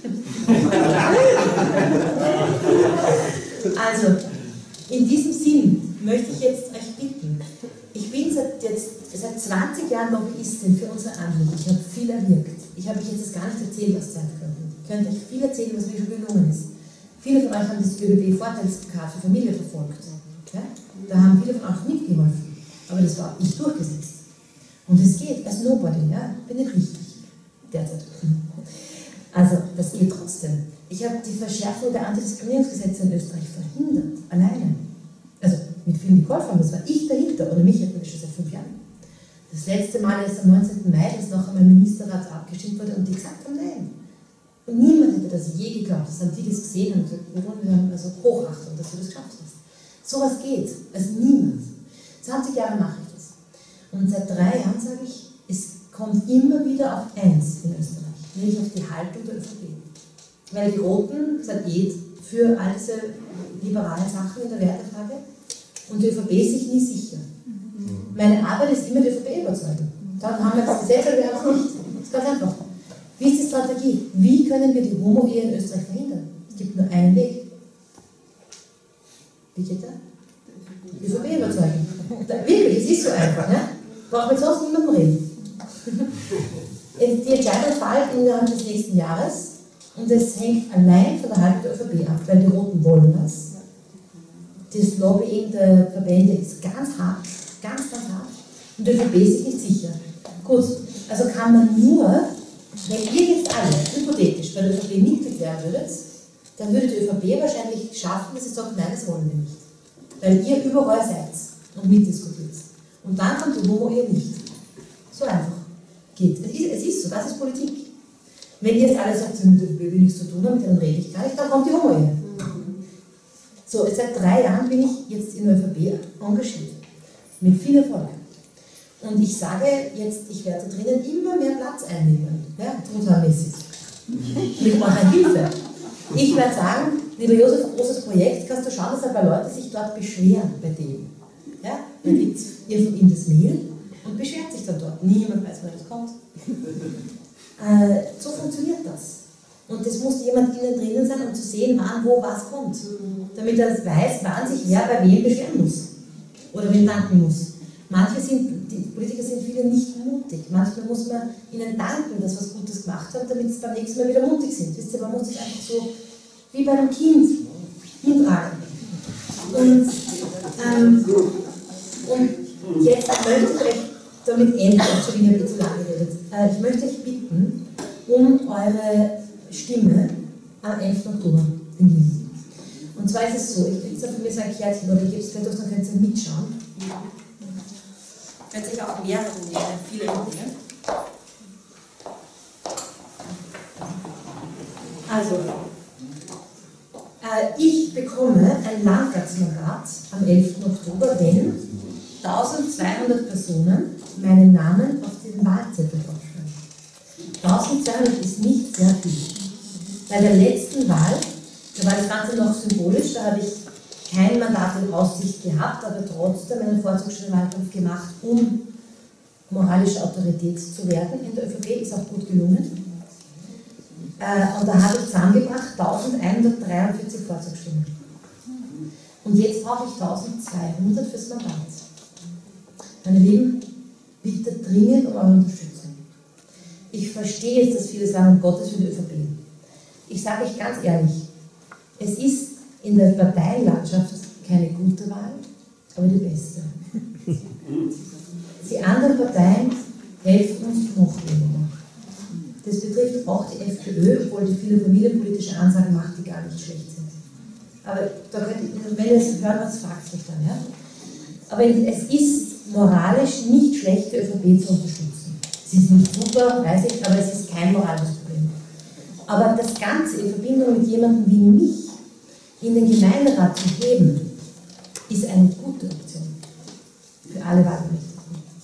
Also, in diesem Sinn möchte ich jetzt euch bitten, ich bin seit 20 Jahren Lobbyistin für unsere Anliegen. Ich habe viel erwirkt. Ich habe euch jetzt gar nicht erzählt aus Zeitgründen. Ich könnte euch viel erzählen, was mir schon gelungen ist. Viele von euch haben das ÖBB-Vorteilsplakat für Familie verfolgt. Ja? Da haben viele von euch mitgeholfen. Aber das war nicht durchgesetzt. Und es geht, als Nobody, ja? Bin ich richtig. Derzeit. Also, das geht trotzdem. Ich habe die Verschärfung der Antidiskriminierungsgesetze in Österreich verhindert. Alleine. Also, mit vielen Nicole-Formen, das war ich dahinter. Ohne mich hätten wir schon seit 5 Jahren. Das letzte Mal ist am 19. Mai, das noch einmal im Ministerrat abgestimmt wurde und die gesagt haben, nein. Und niemand hätte das je geglaubt. Das haben die, das gesehen haben und gesagt, wir haben also Hochachtung, dass du das geschafft hast. So was geht. Also niemand. 20 Jahre mache ich das. Und seit 3 Jahren sage ich, es kommt immer wieder auf eins in Österreich, nämlich auf die Haltung der ÖVP. Weil die Roten sind für all diese liberalen Sachen in der Wertefrage und die ÖVP ist sich nie sicher. Meine Arbeit ist immer die ÖVP überzeugen. Dann haben wir das Gesetz, aber wir haben es nicht. Das ist ganz einfach. Wie ist die Strategie? Wie können wir die Homo-Ehe in Österreich verhindern? Es gibt nur einen Weg. Wie geht der? Die ÖVP überzeugen. Wirklich, es ist so einfach. Ne? Braucht man sonst niemandem reden. Die Entscheidung fällt innerhalb des nächsten Jahres und es hängt allein von der Haltung der ÖVP ab, weil die Roten wollen das. Das Lobbying der Verbände ist ganz hart, ganz hart und die ÖVP ist sich nicht sicher. Gut, also kann man nur, wenn ihr jetzt alle hypothetisch bei der ÖVP Mitglied werden würdet, dann würde die ÖVP wahrscheinlich schaffen, dass sie sagt, nein, das wollen wir nicht. Weil ihr überall seid und mitdiskutiert. Und dann kommt die Homo-Ehe nicht. So einfach geht. Es ist so, das ist Politik. Wenn ihr jetzt alle sagt, sie will nichts zu tun haben, mit denen rede ich gar nicht, dann kommt die Homo-Ehe. So, seit 3 Jahren bin ich jetzt in der ÖVP engagiert. Mit viel Erfolg. Und ich sage jetzt, ich werde drinnen immer mehr Platz einnehmen. Ja, totalmäßig. Mit eurer Hilfe. Ich werde sagen, lieber Josef, großes Projekt, kannst du schauen, dass ein paar Leute sich dort beschweren bei dem. Ja? Dann gibt ihr von ihm das Mail und beschwert sich dann dort. Niemand weiß, woher das kommt. So funktioniert das. Und es muss jemand innen drinnen sein, um zu sehen, wann, wo, was kommt. Damit er weiß, wann sich wer bei wem beschweren muss. Oder wem danken muss. Die Politiker sind viele nicht mutig. Manchmal muss man ihnen danken, dass sie was Gutes gemacht haben, damit sie beim nächsten Mal wieder mutig sind. Wisst ihr, man muss sich einfach so wie bei einem Kind hintragen. Und jetzt möchte ich euch damit enden, schon wieder ein bisschen lange geredet. Ich möchte euch bitten, um eure Stimme am 11. Oktober in Wien. Und zwar ist es so, ich kriege es von mir so ein Kärtchen, oder ich gebe es vielleicht auch, dann könnt ihr mitschauen. Könnt ihr auch mehrere nehmen, viele nehmen. Also, ich bekomme ein Landtagsmandat am 11. Oktober, wenn 1200 Personen meinen Namen auf den Wahlzettel draufschreiben. 1200 ist nicht sehr viel. Bei der letzten Wahl, da war das Ganze noch symbolisch, da habe ich kein Mandat in Aussicht gehabt, aber trotzdem einen Vorzugswahlkampf gemacht, um moralische Autorität zu werden in der ÖVP, ist auch gut gelungen. Und da habe ich zusammengebracht 1143 Vorzugsstimmen. Und jetzt brauche ich 1200 fürs Mandat. Meine Lieben, bitte dringend um eure Unterstützung. Ich verstehe jetzt, dass viele sagen, um Gottes Willen, ÖVP. Ich sage euch ganz ehrlich, es ist in der Parteienlandschaft keine gute Wahl, aber die beste. Die anderen Parteien helfen uns noch weniger. Das betrifft auch die FPÖ, obwohl die viele familienpolitische Ansagen macht, die gar nicht schlecht sind. Aber da könnt ihr, wenn ihr es hören wollt, fragt mich dann. Ja? Aber es ist moralisch nicht schlecht, die ÖVP zu unterstützen. Es ist nicht super, weiß ich, aber es ist kein moralisches Problem. Aber das Ganze in Verbindung mit jemandem wie mich in den Gemeinderat zu heben, ist eine gute Option für alle Wahlberechtigten.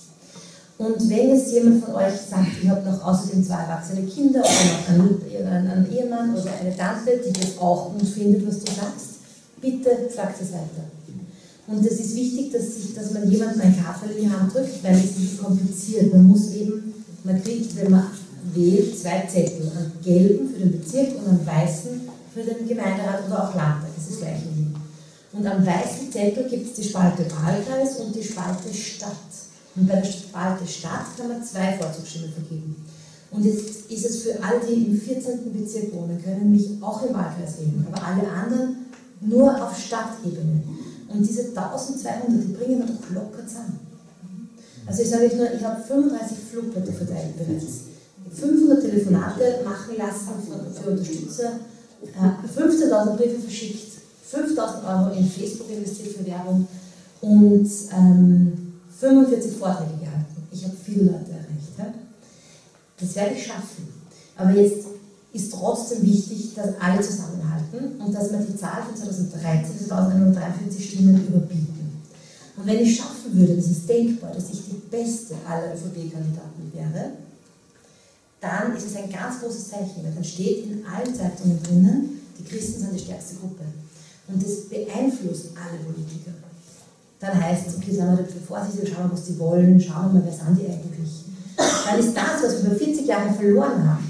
Und wenn jetzt jemand von euch sagt, ich habe noch außerdem 2 erwachsene Kinder oder noch einen Ehemann oder eine Tante, die das auch gut findet, was du sagst, bitte sagt es weiter. Und es ist wichtig, dass man jemandem ein Kaffee in die Hand drückt, weil es ist kompliziert. Man kriegt, wenn man wählt, 2 Zettel, einen gelben für den Bezirk und einen weißen für den Gemeinderat oder auch Landtag, das ist das gleiche Ding. Und am weißen Zettel gibt es die Spalte Wahlkreis und die Spalte Stadt. Und bei der Spalte Stadt kann man 2 Vorzugsstimmen vergeben. Und jetzt ist es für alle, die im 14. Bezirk wohnen, können mich auch im Wahlkreis wählen, aber alle anderen nur auf Stadtebene. Und diese 1200, die bringen wir doch locker zusammen. Also ich sage euch nur, ich habe 35 Flugblätter verteilt bereits. 500 Telefonate machen lassen für Unterstützer, 15.000 Briefe verschickt, 5.000 Euro in Facebook investiert für Werbung und 45 Vorträge gehalten. Ich habe viele Leute erreicht. Ja? Das werde ich schaffen. Aber jetzt ist trotzdem wichtig, dass alle zusammenhalten und dass wir die Zahl von 2013 bis 1143 Stimmen überbieten. Und wenn ich schaffen würde, das ist denkbar, dass ich die beste aller ÖVP-Kandidaten wäre, dann ist es ein ganz großes Zeichen, weil dann steht in allen Zeitungen drinnen, die Christen sind die stärkste Gruppe. Und das beeinflusst alle Politiker. Dann heißt es, okay, sagen wir dafür vorsichtig, schauen wir, was die wollen, schauen wir mal, wer sind die eigentlich. Dann ist das, was wir über 40 Jahre verloren haben,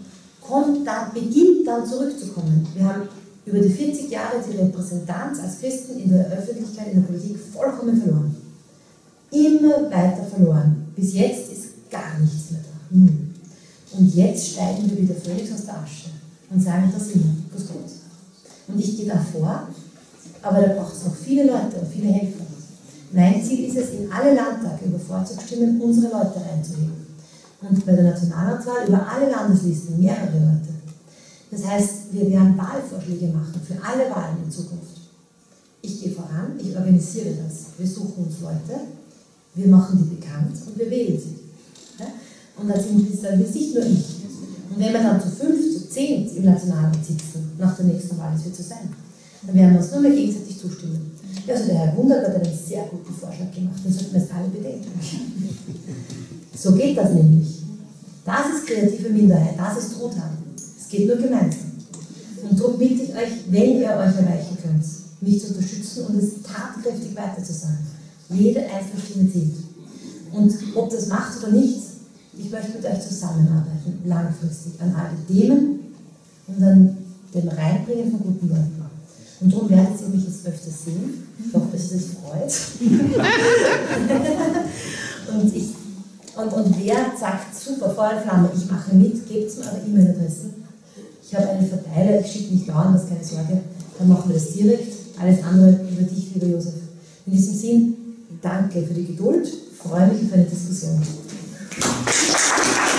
beginnt dann zurückzukommen. Wir haben über die 40 Jahre die Repräsentanz als Christen in der Öffentlichkeit, in der Politik vollkommen verloren. Immer weiter verloren. Bis jetzt ist gar nichts mehr da. Und jetzt steigen wir wieder völlig aus der Asche und sagen, das sind wir, grüß Gott. Und ich gehe da vor, aber da braucht es noch viele Leute und viele Helfer. Mein Ziel ist es, in alle Landtage über Vorzugsstimmen unsere Leute reinzuheben. Und bei der Nationalratswahl über alle Landeslisten mehrere Leute. Das heißt, wir werden Wahlvorschläge machen für alle Wahlen in Zukunft. Ich gehe voran, ich organisiere das. Wir suchen uns Leute. Wir machen die bekannt und wir wählen sie. Ja? Und dann sind es nicht nur ich. Und wenn wir dann zu 5, zu 10 im Nationalrat sitzen, nach der nächsten Wahl, das wird so sein, dann werden wir uns nur mehr gegenseitig zustimmen. Ja, also der Herr Wundergott hat einen sehr guten Vorschlag gemacht, den sollten wir jetzt alle bedenken. So geht das nämlich. Das ist kreative Minderheit, das ist Truthahn. Es geht nur gemeinsam. Und darum bitte ich euch, wenn ihr euch erreichen könnt, mich zu unterstützen und es tatkräftig weiter zu sagen. Jede einzelne Stimme zählt. Und ob das macht oder nicht, ich möchte mit euch zusammenarbeiten, langfristig, an alle Themen und an dem Reinbringen von guten Leuten. Und darum werdet ihr mich jetzt öfter sehen. Ich hoffe, dass ihr das freut. und wer sagt, super, Feuer und Flamme, ich mache mit, gebt mir eure E-Mail-Adressen. Ich habe einen Verteiler, ich schicke nicht dauernd, das keine Sorge, dann machen wir das direkt. Alles andere über dich, lieber Josef. In diesem Sinn, danke für die Geduld, freue mich auf eine Diskussion.